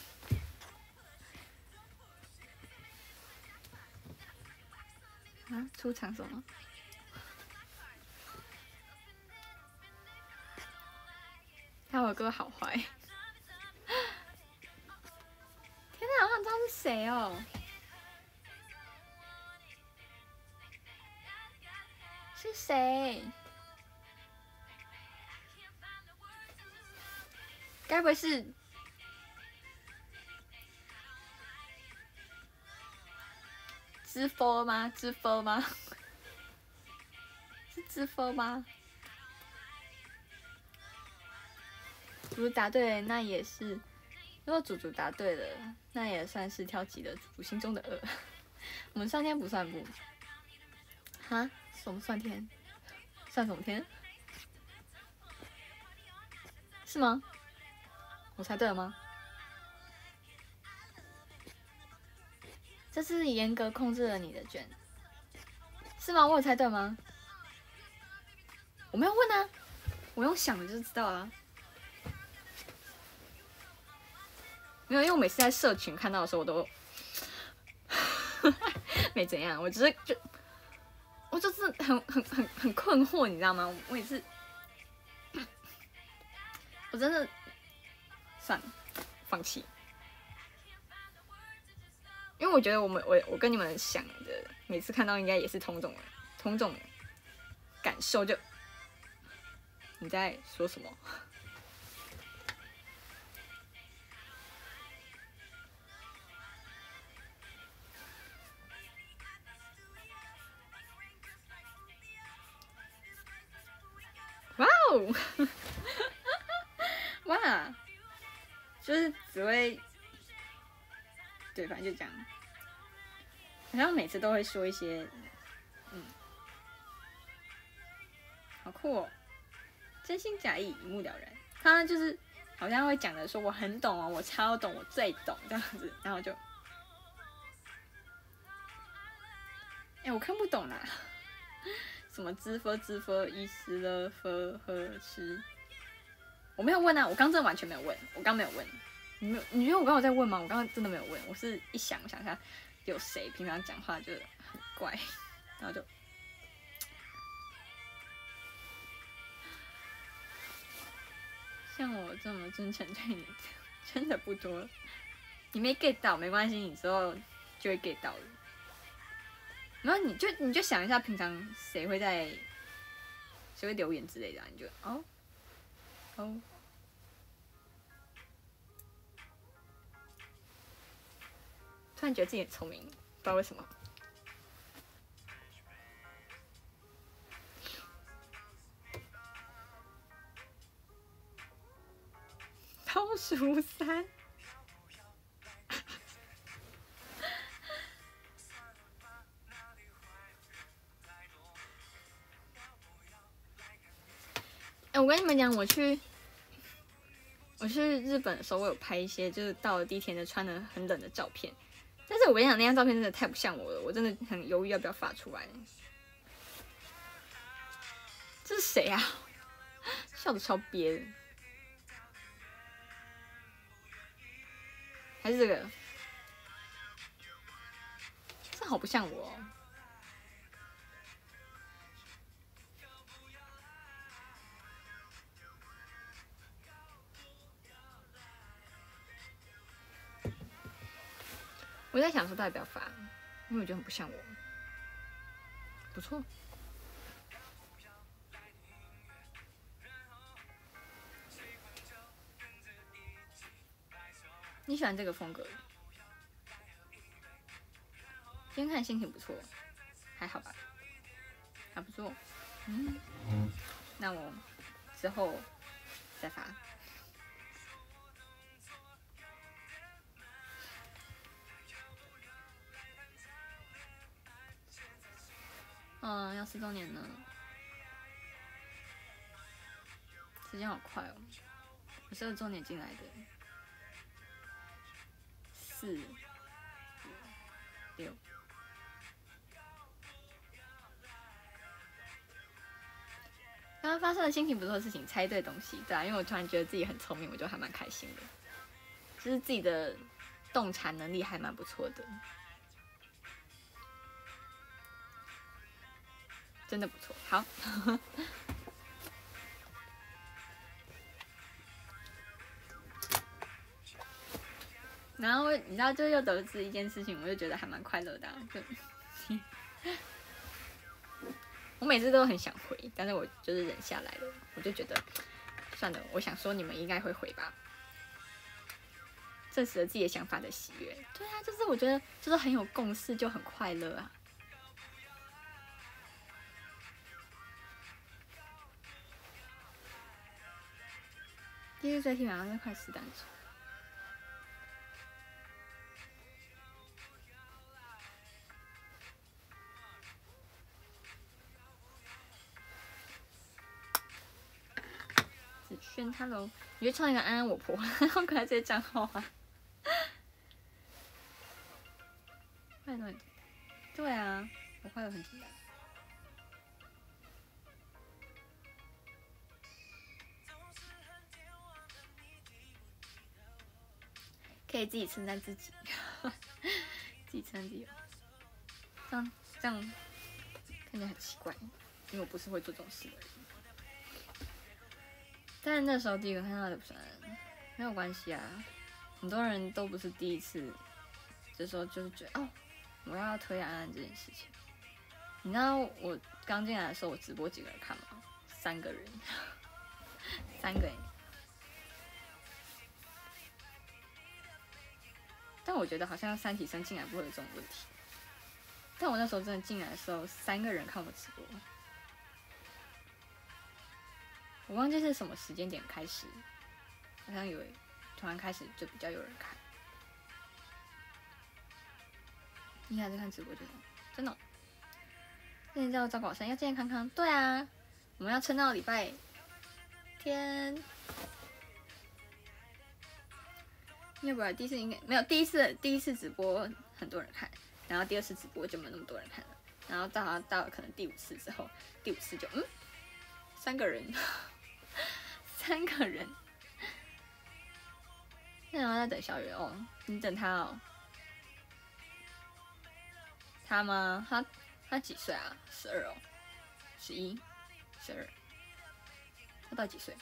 啊，出场什么？他我歌好坏。 是谁哦？是谁？该不会是知否吗？知否吗？是知否吗？祖祖答对了，那也是。如果祖祖答对了，那也算是挑起了祖祖心中的恶。我们算天不算不。哈？什么算天？算什么天？是吗？我猜对了吗？这是严格控制了你的卷，是吗？我有猜对吗？我没有问啊，我用想的就知道了。没有，因为我每次在社群看到的时候，我都没怎样，我只是就我就是很很很很困惑，你知道吗？我每次我真的算了，放弃。因为我觉得我们我我跟你们想的，每次看到应该也是同种同种感受，就你在说什么？哇哦，哇，就是只会，对，反正就这样。好像每次都会说一些，嗯，好酷哦，真心假意，一目了然。他就是好像会讲的说我很懂哦，我超懂，我最懂这样子，然后就，哎、欸，我看不懂啦，什么知否知否，伊斯了呵呵吃。我没有问啊，我刚真的完全没有问，我刚没有问。你没有？你觉得我刚刚在问吗？我刚刚真的没有问，我是一想想一下有谁平常讲话就很怪，然后就像我这么真诚对你，真的不多。你没 get 到没关系，你之后就会 get 到了。然后你就你就想一下，平常谁会在谁会留言之类的、啊，你就哦哦。突然觉得自己很聪明，不知道为什么。倒数三，哎、欸，我跟你们讲，我去我去日本的时候，我有拍一些就是到了第一天的穿的很冷的照片。但是我跟你讲，那张照片真的太不像我了，我真的很犹豫要不要发出来。这是谁啊？笑得超憋的。还是这个？这好不像我、哦。我在想说到底要不要发，因为我觉得很不像我。不错。你喜欢这个风格？今天看心情不错，还好吧？还不错。嗯，那我之后再发。嗯，要四周年了，时间好快哦！我是二周年进来的，四、五、六。刚刚发生的心情不错的事情，猜对东西，对啊，因为我突然觉得自己很聪明，我就还蛮开心的，就是自己的洞察能力还蛮不错的，真的不错。好。 然后你知道，就又得知一件事情，我就觉得还蛮快乐的、啊。就我每次都很想回，但是我就是忍下来了。我就觉得算了，我想说你们应该会回吧，证实了自己的想法的喜悦。对啊，就是我觉得就是很有共识，就很快乐啊。第一次最起码是快十单数。子轩 ，Hello， 你就创一个安安我婆，好可爱这些账号啊。快乐，对啊，我快乐很简单。可以自己称赞自己，自己称赞自己，这样这样看起来很奇怪，因为我不是会做这种事的人。但是那时候第一个看到的不是安安，没有关系啊，很多人都不是第一次，这时候就是觉得哦，我要推安安这件事情。你知道我刚进来的时候，我直播几个人看吗？三个人，三个人。但我觉得好像三体生进来不会有这种问题。但我那时候真的进来的时候，三个人看我直播，我忘记是什么时间点开始，好像有突然开始就比较有人看。你还在看直播就真的、哦。现在叫赵宝山要健健康康，对啊，我们要撑到礼拜天。要不然第一次应该没有，第一次第一次直播很多人看，然后第二次直播就没有那么多人看了，然后到到了可能第五次之后，第五次就嗯三个人，三个人。现在在等小雨哦，你等他哦。他吗？他他几岁啊？十二哦，十一，十二。他到底几岁？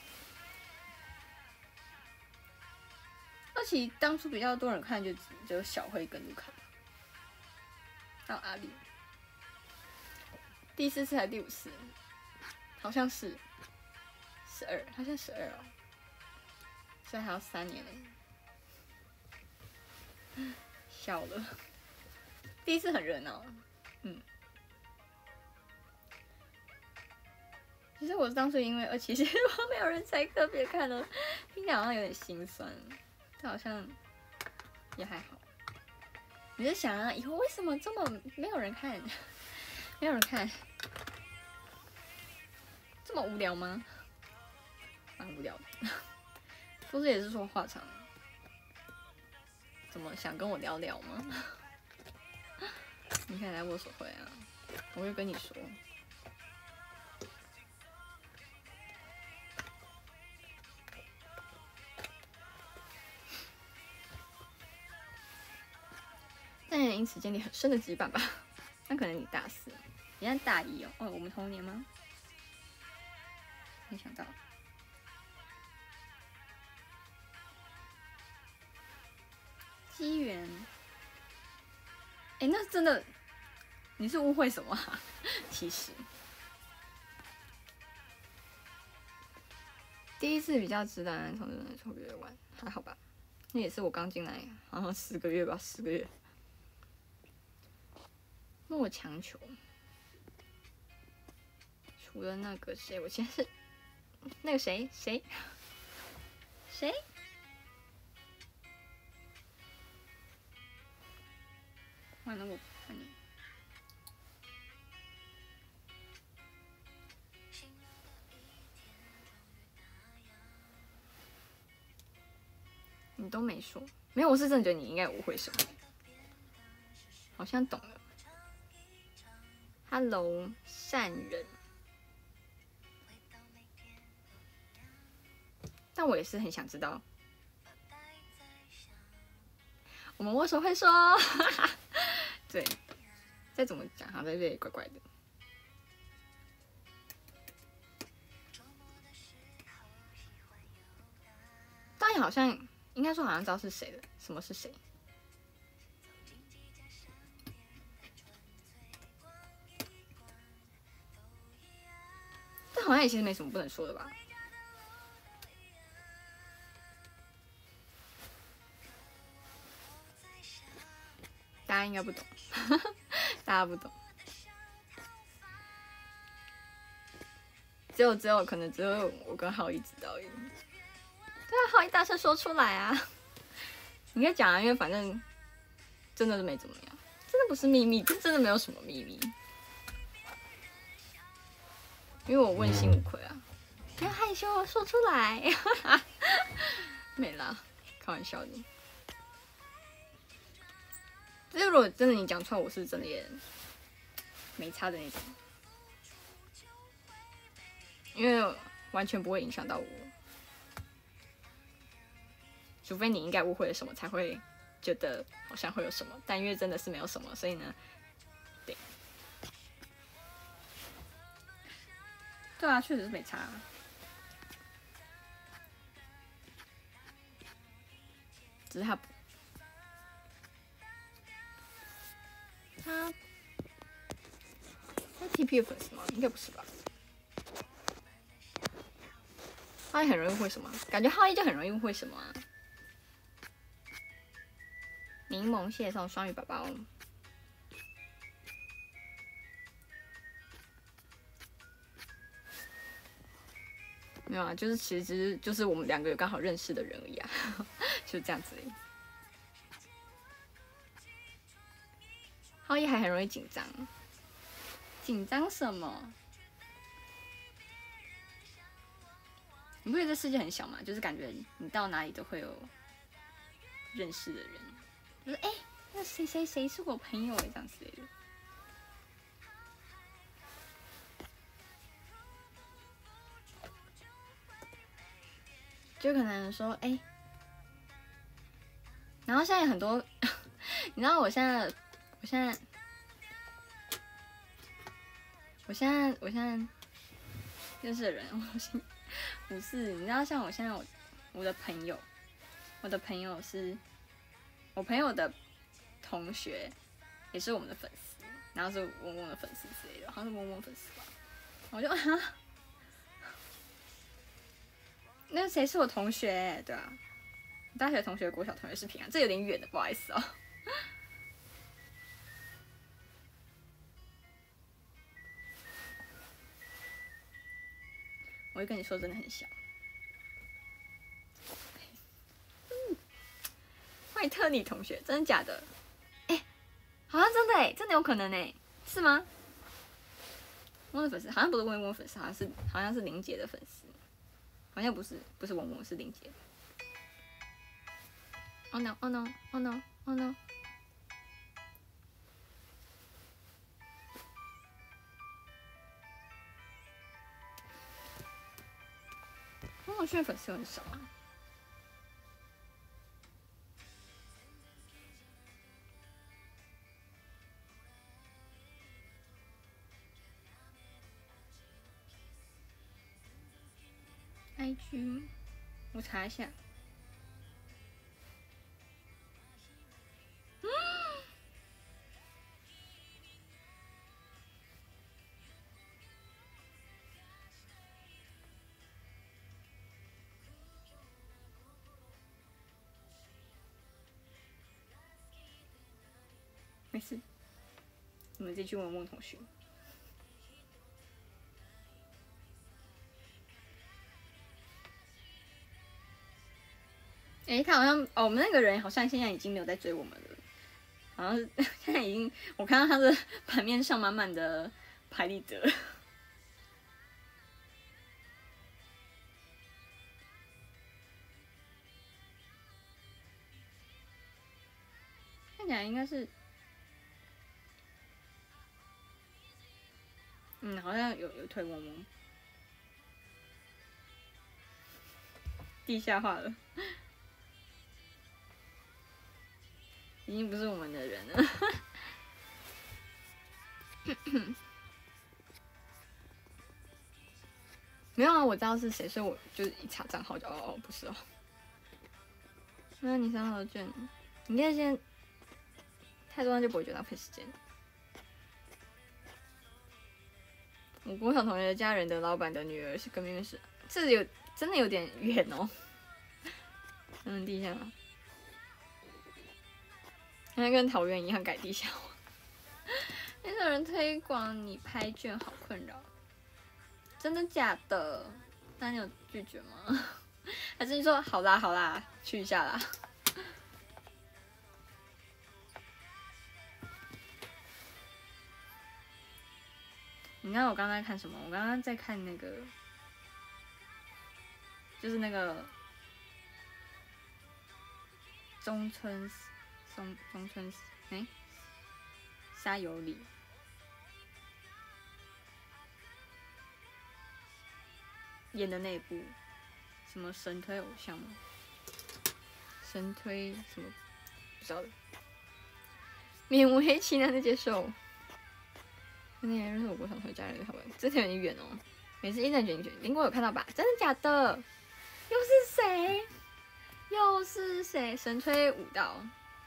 而且当初比较多人看就只有小辉跟卢卡，还有阿丽。第四次还是第五次？好像是十二，好像十二哦，所以还要三年嘞。笑了，第一次很热闹，嗯。其实我当初因为二期节目没有人才特别看了，听起来好像有点心酸，但好像也还好。你是想啊，以后为什么这么没有人看？没有人看，这么无聊吗？蛮无聊的。不是也是说话长，怎么想跟我聊聊吗？你可以来握手会啊，我会跟你说。但也因此建立很深的羁绊吧。那可能你大四，你现在大一哦。哦，我们同年吗？没想到。机缘。哎、欸，那真的，你是误会什么啊？其实，第一次比较直男从真的从别玩，还好吧？那也是我刚进来，好像十个月吧，十个月。莫强求，除了那个谁，我现在是那个谁谁谁。完了，我不看你。你都没说，没有，我是真的觉得你应该误会什么，好像懂了。Hello， 善人，但我也是很想知道，我们握手会说，对，再怎么讲，好像在这里怪怪的。大家好像应该说好像知道是谁了，什么是谁？但好像也其实没什么不能说的吧。大家应该不懂，大家不懂，只有只有可能只有我跟浩一知道而已。对啊，浩一大声说出来啊！你可以讲啊，因为反正真的是没怎么样，真的不是秘密，这真的没有什么秘密。因为我问心无愧啊，不要害羞，说出来。没啦，开玩笑的。就是如果真的你讲出来，我是真的也没差的那种，因为完全不会影响到我，除非你应该误会了什么，才会觉得好像会有什么，但因为真的是没有什么，所以呢，对，对啊，确实是没差啊。只是他他他 T P 的粉丝吗？应该不是吧？浩一很容易会什么？感觉浩一就很容易会什么啊？柠檬蟹送双鱼宝宝。没有啊，就是其实就是我们两个有刚好认识的人而已啊，就这样子而已。浩一还很容易紧张，紧张什么？你不觉得这世界很小吗？就是感觉你到哪里都会有认识的人，就是哎、欸，那谁谁谁是我朋友哎，这样之类的。就可能说哎、欸，然后现在有很多，你知道我现在，我现在，我现在，我现在认识的人，我现不是，你知道像我现在我我的朋友，我的朋友是我朋友的同学，也是我们的粉丝，然后是嗡嗡的粉丝之类的，好像是嗡嗡粉丝吧，我就啊。那谁是我同学？对啊，大学同学、国小同学是平安，这有点远的，不好意思哦。我会跟你说，真的很小。嗯，坏特尼同学，真的假的？哎、欸，好像真的哎，真的有可能哎，是吗？嗡的粉丝好像不是嗡嗡粉丝，好像是好像是林杰的粉丝，好像不是不是嗡嗡，是林杰。Oh no! Oh no! Oh no! Oh no! 汪永轩粉丝很少啊。I G， 我查一下。嗯，没事，你们自己去问问同学。哎、欸，他好像哦，我们那个人好像现在已经没有在追我们了，好像是现在已经，我看到他的版面上满满的拍立得。看起来应该是，嗯，好像有有推萌萌，地下化了。已经不是我们的人了。没有啊，我知道是谁，所以我就一查账号就哦哦不是哦。 那你上好卷，你可以先太多，就不会觉得浪费时间。我国小同学的家人的老板的女儿是跟妹妹是，这有真的有点远哦。嗯，地下，像跟桃园一样改地下化。没有人推广你拍卷，好困扰。真的假的？那你有拒绝吗？还是你说好啦好啦，去一下啦？你看我刚刚在看什么？我刚刚在看那个，就是那个中村中中村哎、欸、沙有里。演的那一部，什么神推偶像吗？神推什么？不知道的。勉为其难的接受。那也认识我国小同学家人的他们，这天有点远哦。每次一整卷一卷，林国有看到吧？真的假的？又是谁？又是谁？神推舞蹈。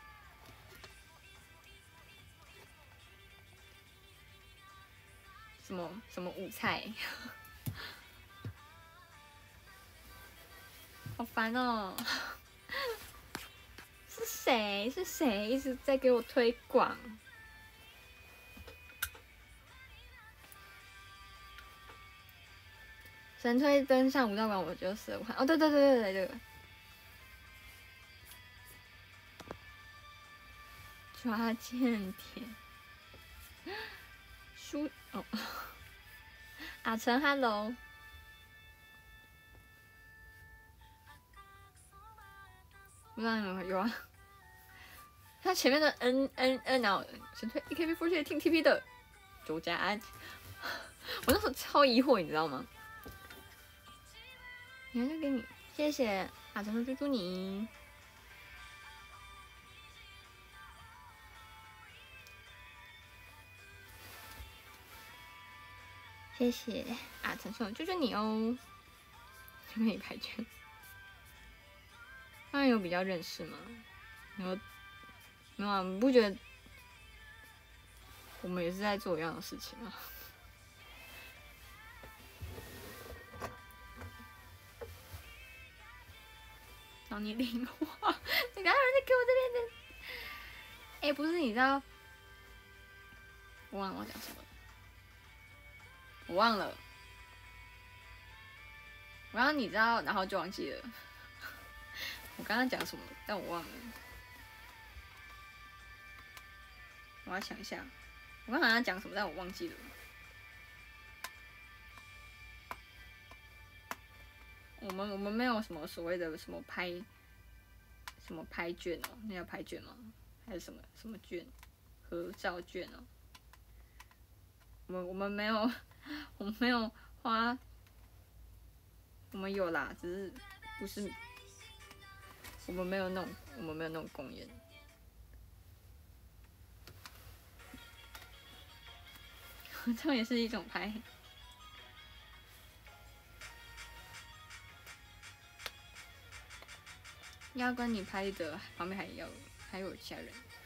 什么什么舞菜？好烦哦！是谁？是谁一直在给我推广？神推登上武道馆，我就是我看哦，对对对对对，这个抓剑田书哦，阿成 ，Hello。不知道你们有啊？他前面的 N N N 然后神推 A K B 四十八 听 T P 的周家安，我那时候超疑惑，你知道吗？你看就给你，谢谢阿成说猪猪你，谢谢阿成说猪猪你哦，就给你拍圈。当然有比较认识吗？然后没有啊？你不觉得我们也是在做一样的事情吗？找你领话，你刚刚有人在给我这边的。哎、欸，不是，你知道，我忘了我讲什么了，我忘了，然后你知道，然后就忘记了。我刚刚讲什么？但我忘了。我要想一下，我刚刚好像讲什么，但我忘记了。我们我们没有什么所谓的什么拍什么拍卷哦，那叫拍卷吗？还是什么什么卷？合照卷哦。我们我们没有，我们没有花，我们有啦，只是不是，我们没有那种，我们没有那种公演。这样也是一种拍。要跟你拍的旁边还要还有其他人。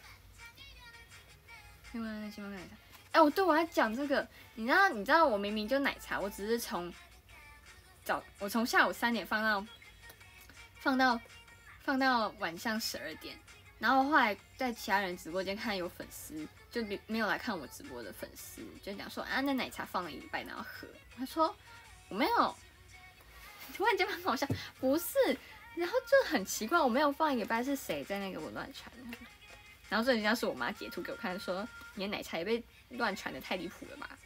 另外那星巴克奶茶，哎、欸，我对我要讲这个，你知道你知道我明明就奶茶，我只是从早我从下午三点放到放到放到晚上十二点，然后后来在其他人直播间看有粉丝，就没有来看我直播的粉丝，就讲说啊，那奶茶放了一礼拜然后喝，他说我没有，突然间很好笑，不是。然后就很奇怪，我没有放一个礼拜，是谁在那个我乱传？然后这人家是我妈截图给我看，说你的奶茶也被乱传的太离谱了吧？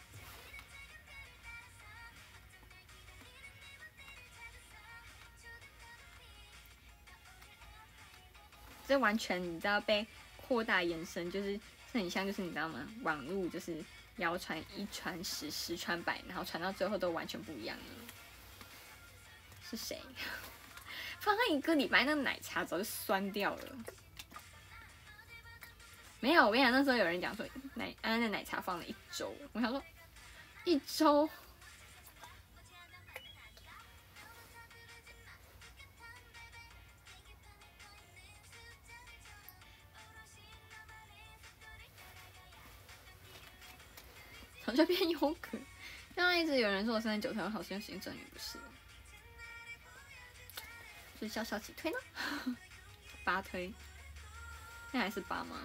这完全你知道被扩大延伸，就是这很像，就是你知道吗？网络就是谣传一传十，十传百，然后传到最后都完全不一样了。是谁？放了一个礼拜，那奶茶早就酸掉了。没有，我跟你讲，那时候有人讲说奶安的奶茶放了一周，我想说一周， 就变优格。刚刚一直有人说我三十九推好像行政语不是，是小小几推呢？八推，那还是八吗？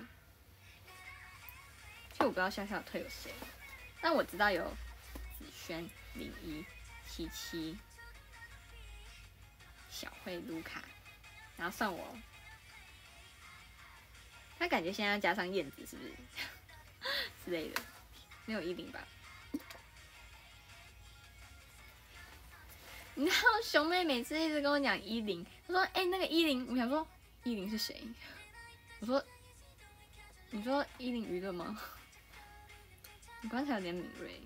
其实我不知道小小推有谁，但我知道有子轩、零一、七七、小慧、卢卡，然后算我。他感觉现在要加上燕子是不是之类的？没有一零吧？你知道熊妹每次一直跟我讲一零，她说：“哎、欸，那个一零，我想说一零是谁？”我说：“你说一零娱乐吗？”你观察有点敏锐，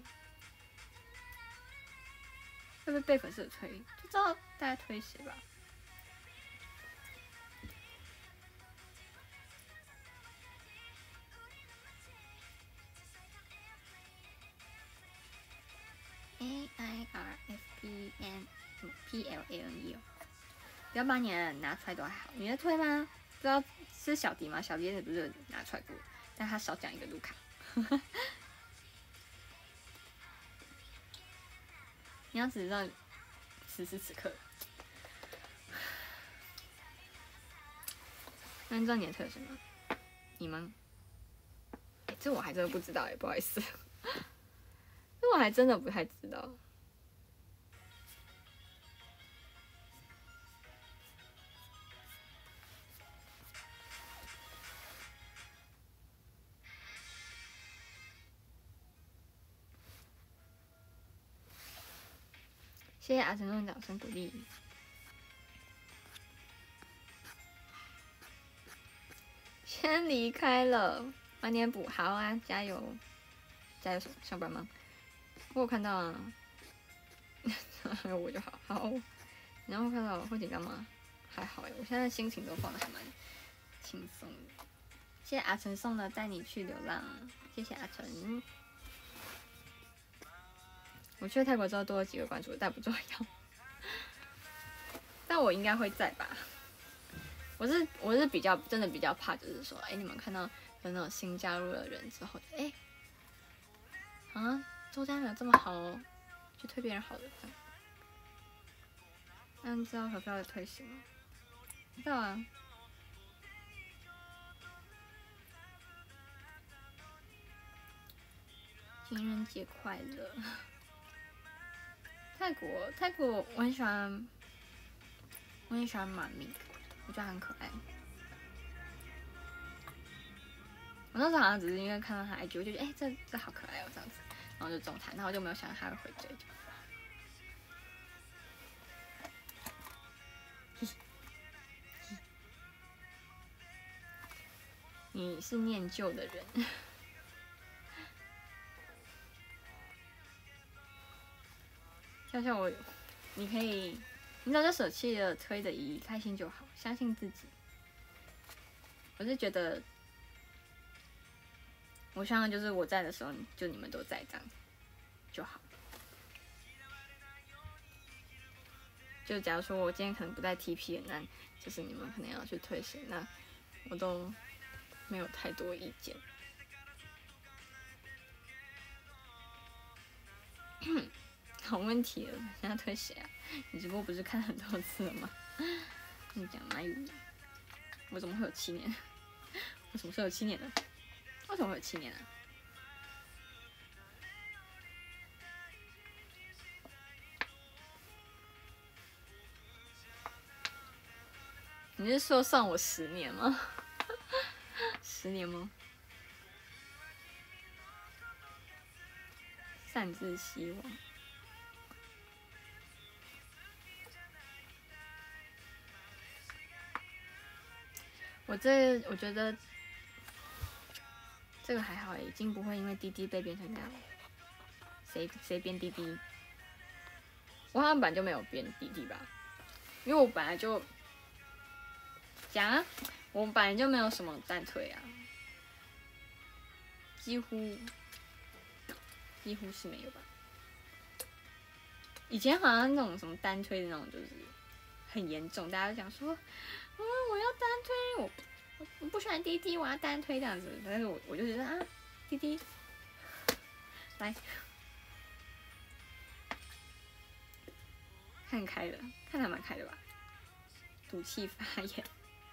会不会被粉丝推？就知道大家推谁吧。A I R F P N P L A N E 哦，不要把你的拿出来都还好。你在推吗？不知道是小迪吗？小迪也不是拿出来过，但他少讲一个卢卡。你要只知道此时此刻，那你知道你的特什么？你吗？欸、这我还真的不知道哎、欸，不好意思，这我还真的不太知道。谢谢阿成的掌声鼓励。先离开了，晚点补，好啊，加油，加油！上班吗？我有看到啊，我就好好。然后看到会紧张吗？还好哎，我现在心情都放的还蛮轻松的。谢谢阿成送的带你去流浪，谢谢阿成。我去了泰国之后多了几个关注，但不重要。但我应该会在吧。我是我是比较真的比较怕，就是说，哎、欸，你们看到有那种新加入的人之后，哎、欸，啊，周家人这么好哦，去推别人好的，这样。那你知道何票的推行吗？知道啊。情人节快乐！泰国泰国我很喜欢，我很喜欢马咪，我觉得很可爱。我那时候好像只是因为看到他 I G， 我就觉得哎、欸，这这好可爱哦，这样子，然后就中他，然后我就没有想到他会回追。你是念旧的人。笑笑我，你可以，你早就舍弃了推的疑，开心就好，相信自己。我是觉得，我希望就是我在的时候，就你们都在这样子就好。就假如说我今天可能不在 T P 了，那就是你们可能要去推行，那我都没有太多意见。好问题了，现在推谁啊？你直播不是看很多次了吗？你讲哪有？我怎么会有七年？我什么时候有七年呢？为什么会有七年啊？你是说算我十年吗？十年吗？擅自希望。我这我觉得这个还好，已经不会因为滴滴被变成那样。谁谁编滴滴？我好像本来就没有编滴滴吧，因为我本来就讲啊，我本来就没有什么单推啊，几乎几乎是没有吧。以前好像那种什么单推的那种，就是很严重，大家都讲说，啊，我要单推，我我我不喜欢滴滴，我要单推这样子。但是我我就觉得啊，滴滴来，看开了，看还蛮开的吧？赌气发言，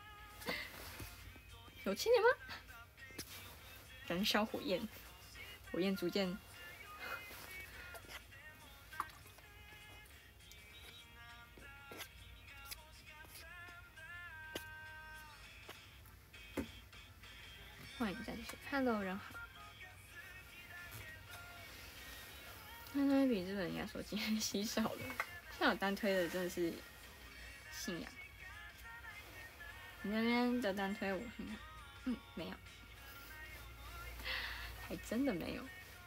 有青年吗？燃烧火焰，火焰逐渐。欢迎战士 ，Hello， 人好。单推比日本应该说今天稀少了，像有单推的真的是信仰。你那边的单推我看看，嗯，没有，还真的没有。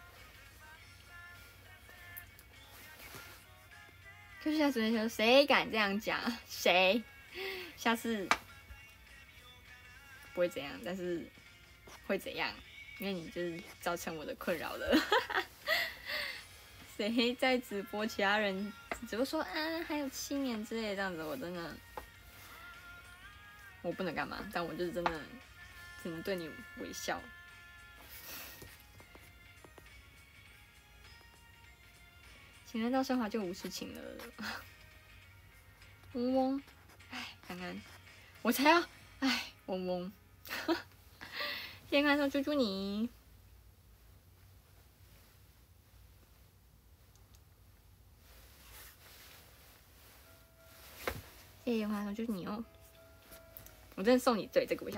就是下次说谁敢这样讲？谁？下次不会怎样，但是会怎样？因为你就是造成我的困扰了。谁在直播？其他人只会说啊，还有七年之类的这样子，我真的我不能干嘛，但我就是真的只能对你微笑。情人到升华就无事情了。嗡嗡，哎，刚刚我才要，哎，嗡嗡。谢谢观众，猪猪你。谢谢观众，就是你哦。我真的送你对这个微笑，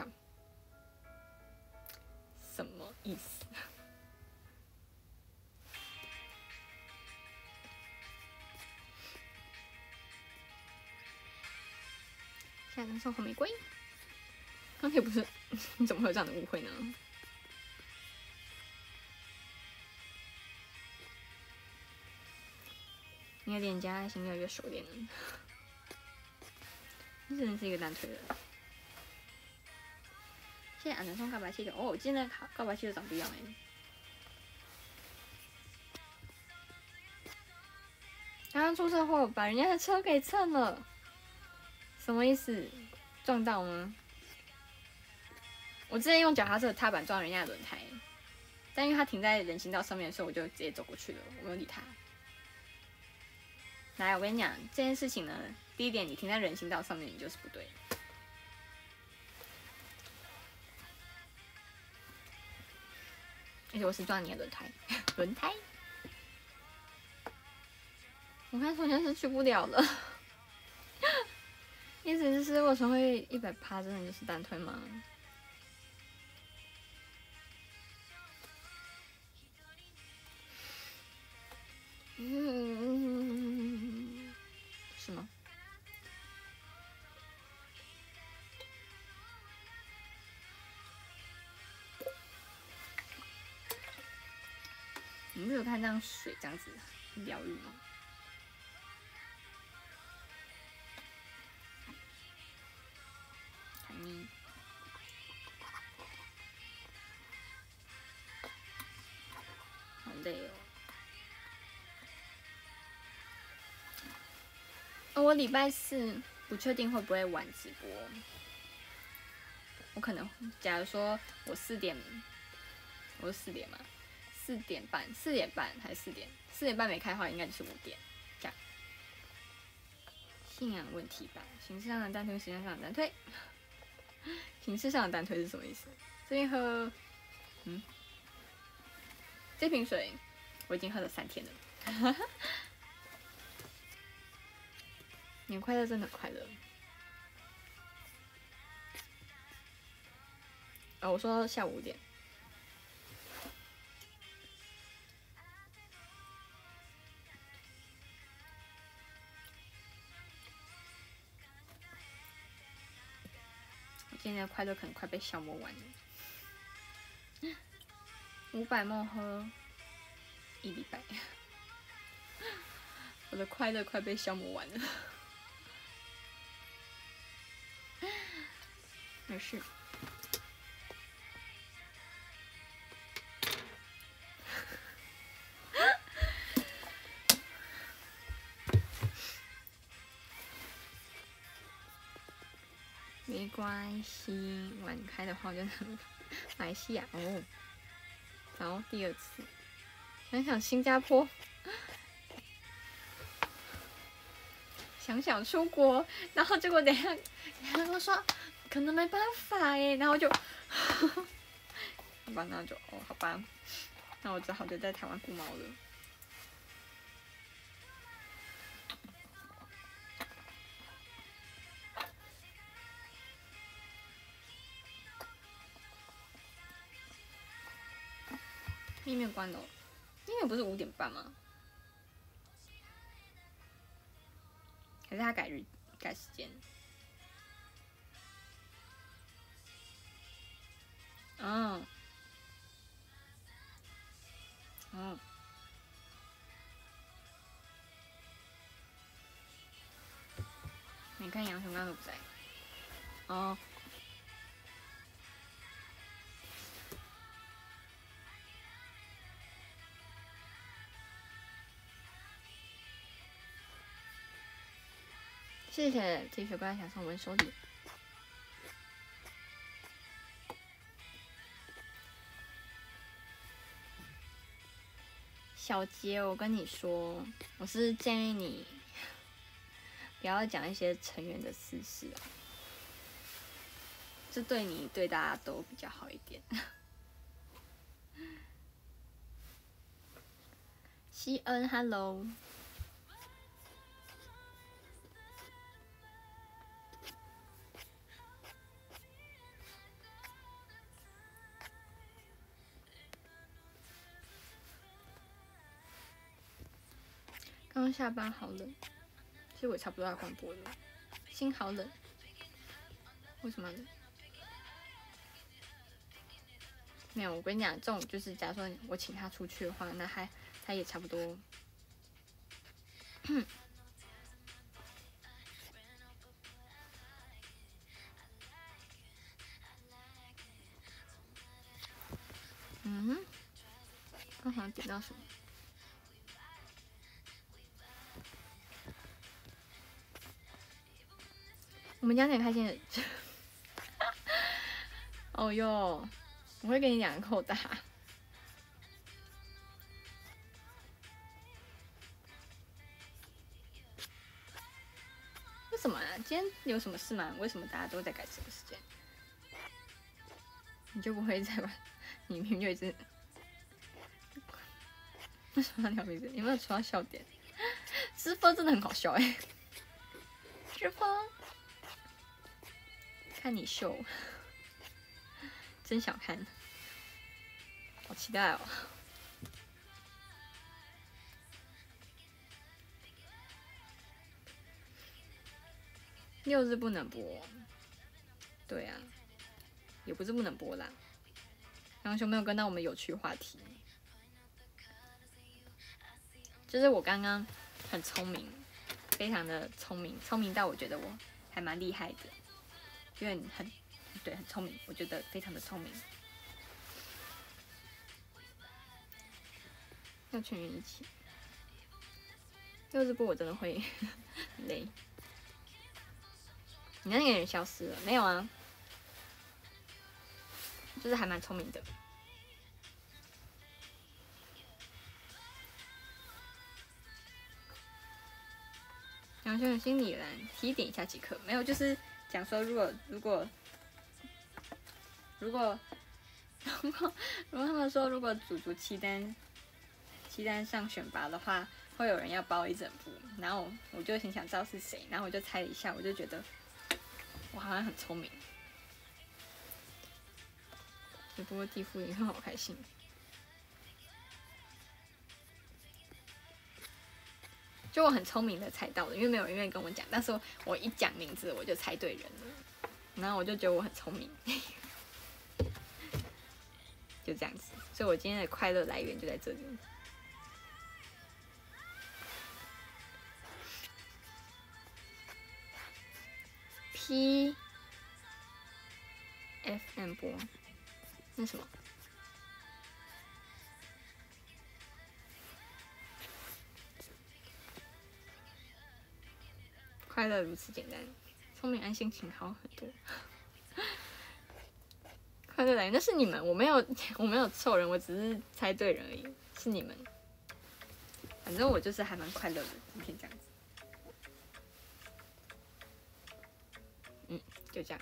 什么意思？现在能送红玫瑰？刚才不是？你怎么会有这样的误会呢？你的脸颊型越来越熟练了，你真的是一个单推的。谢谢俺能送告白气球哦，今天的告白气球长不一样哎。刚刚出车祸把人家的车给蹭了，什么意思？撞到吗？我之前用脚踏车的踏板撞人家的轮胎，但因为他停在人行道上面，所以我就直接走过去了，我没有理他。来，我跟你讲这件事情呢，第一点，你停在人行道上面，你就是不对。而且我是撞你的轮胎，轮胎。我看说现在是去不了了，意思就是为什么会一百趴？真的就是单推吗？嗯，是吗？你没有看这样水这样子疗愈吗？看你，好累哦。哦，我礼拜四不确定会不会晚直播，我可能，假如说我四点，我是四点嘛，四点半，四点半还是四点？四点半没开的话，应该就是五点，这样。信仰问题吧，形式上的单推，时间上的单推。形式上的单推是什么意思？这边喝，嗯，这瓶水我已经喝了三天了。年快乐，真的快乐。哦，我说下午五点。我今天的快乐可能快被消磨完了。五百梦喝一礼拜，我的快乐快被消磨完了。没事。没关系，晚开的话就能马来西亚哦。然后第二次，现想想新加坡，想想出国，然后结果等一下，等一下我说可能没办法耶，然后就，好吧，那就哦好吧，那我只好就在台湾顾猫了。面面关了，面面不是五点半吗？还是他改日改时间？嗯，嗯，你看杨雄刚刚都不在。哦。谢谢 T 恤乖想送文手礼。小杰，我跟你说，我是建议你不要讲一些成员的私事啊，这对你对大家都比较好一点。西恩 ，Hello。刚刚下班好冷，其实我也差不多要关播了。心好冷，为什么冷？没有，我跟你讲，这种就是假如说我请他出去的话，那还他也差不多。嗯，刚好点到什么？我们家很开心的。哦哟，我会跟你讲扣打。为什么啊？今天有什么事吗？为什么大家都在改这个时间？你就不会再把你明明就一直为什么要聊名字？有没有戳到笑点？师风真的很好笑哎、欸！师风，看你秀，真想看，好期待哦！六日不能播，对啊，也不是不能播啦。杨雄没有跟到我们有趣话题，就是我刚刚很聪明，非常的聪明，聪明到我觉得我还蛮厉害的，因为很对很聪明，我觉得非常的聪明。要全员一起，六日播我真的会累。你那个人消失了没有啊？就是还蛮聪明的。杨轩的心理栏提点一下即可，没有，就是讲说如果如果如果如果如果他们说如果祖祖期单期单上选拔的话，会有人要包一整部，然后我就很想知道是谁，然后我就猜了一下，我就觉得我好像很聪明。只不过地府也很好开心。就我很聪明的猜到了，因为没有人愿意跟我讲，但是我一讲名字我就猜对人了，然后我就觉得我很聪明，就这样子，所以我今天的快乐来源就在这里。P F M 播，那什么？快乐如此简单，聪明安心情好很多。快乐来，那是你们，我没有，我没有凑人，我只是猜对人而已，是你们。 反正我就是还蛮快乐的，今天这样子。嗯，就这样。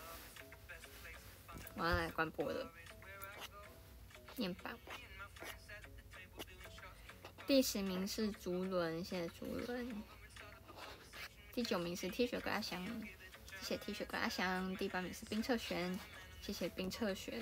我要来关播了，念吧。第十名是竹轮，谢谢竹轮。第九名是 T 恤哥阿香，谢谢 T 恤哥阿香。第八名是冰澈璇，谢谢冰澈璇。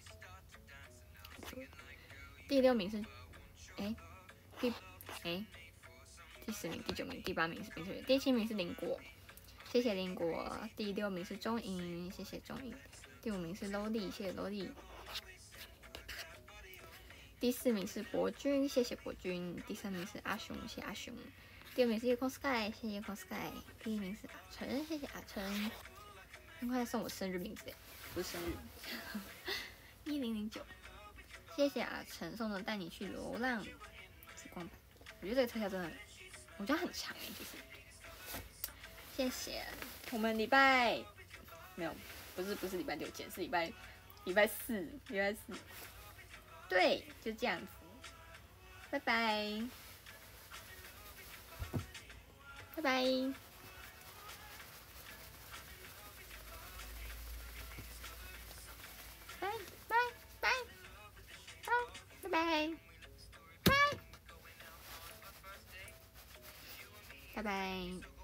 第六名是，哎，第哎，第十名、第九名、第八名是冰澈璇，第七名是林果，谢谢林果。第六名是钟颖，谢谢钟颖。第五名是 Lowly， 谢谢 Lowly。第四名是博君，谢谢博君。第三名是阿雄，谢谢阿雄。第二名是夜空 sky， 谢谢夜空 sky。第一名是阿成，谢谢阿成。很快送我生日名字，不是生日，一零零九。谢谢阿成送的带你去流浪时光版，我觉得这个特效真的，我觉得很长哎，就是。谢谢。我们礼拜没有，不是不是礼拜六见，是礼拜礼拜四，礼拜四。对，就这样子，拜拜，拜拜，拜拜拜拜拜拜拜拜拜。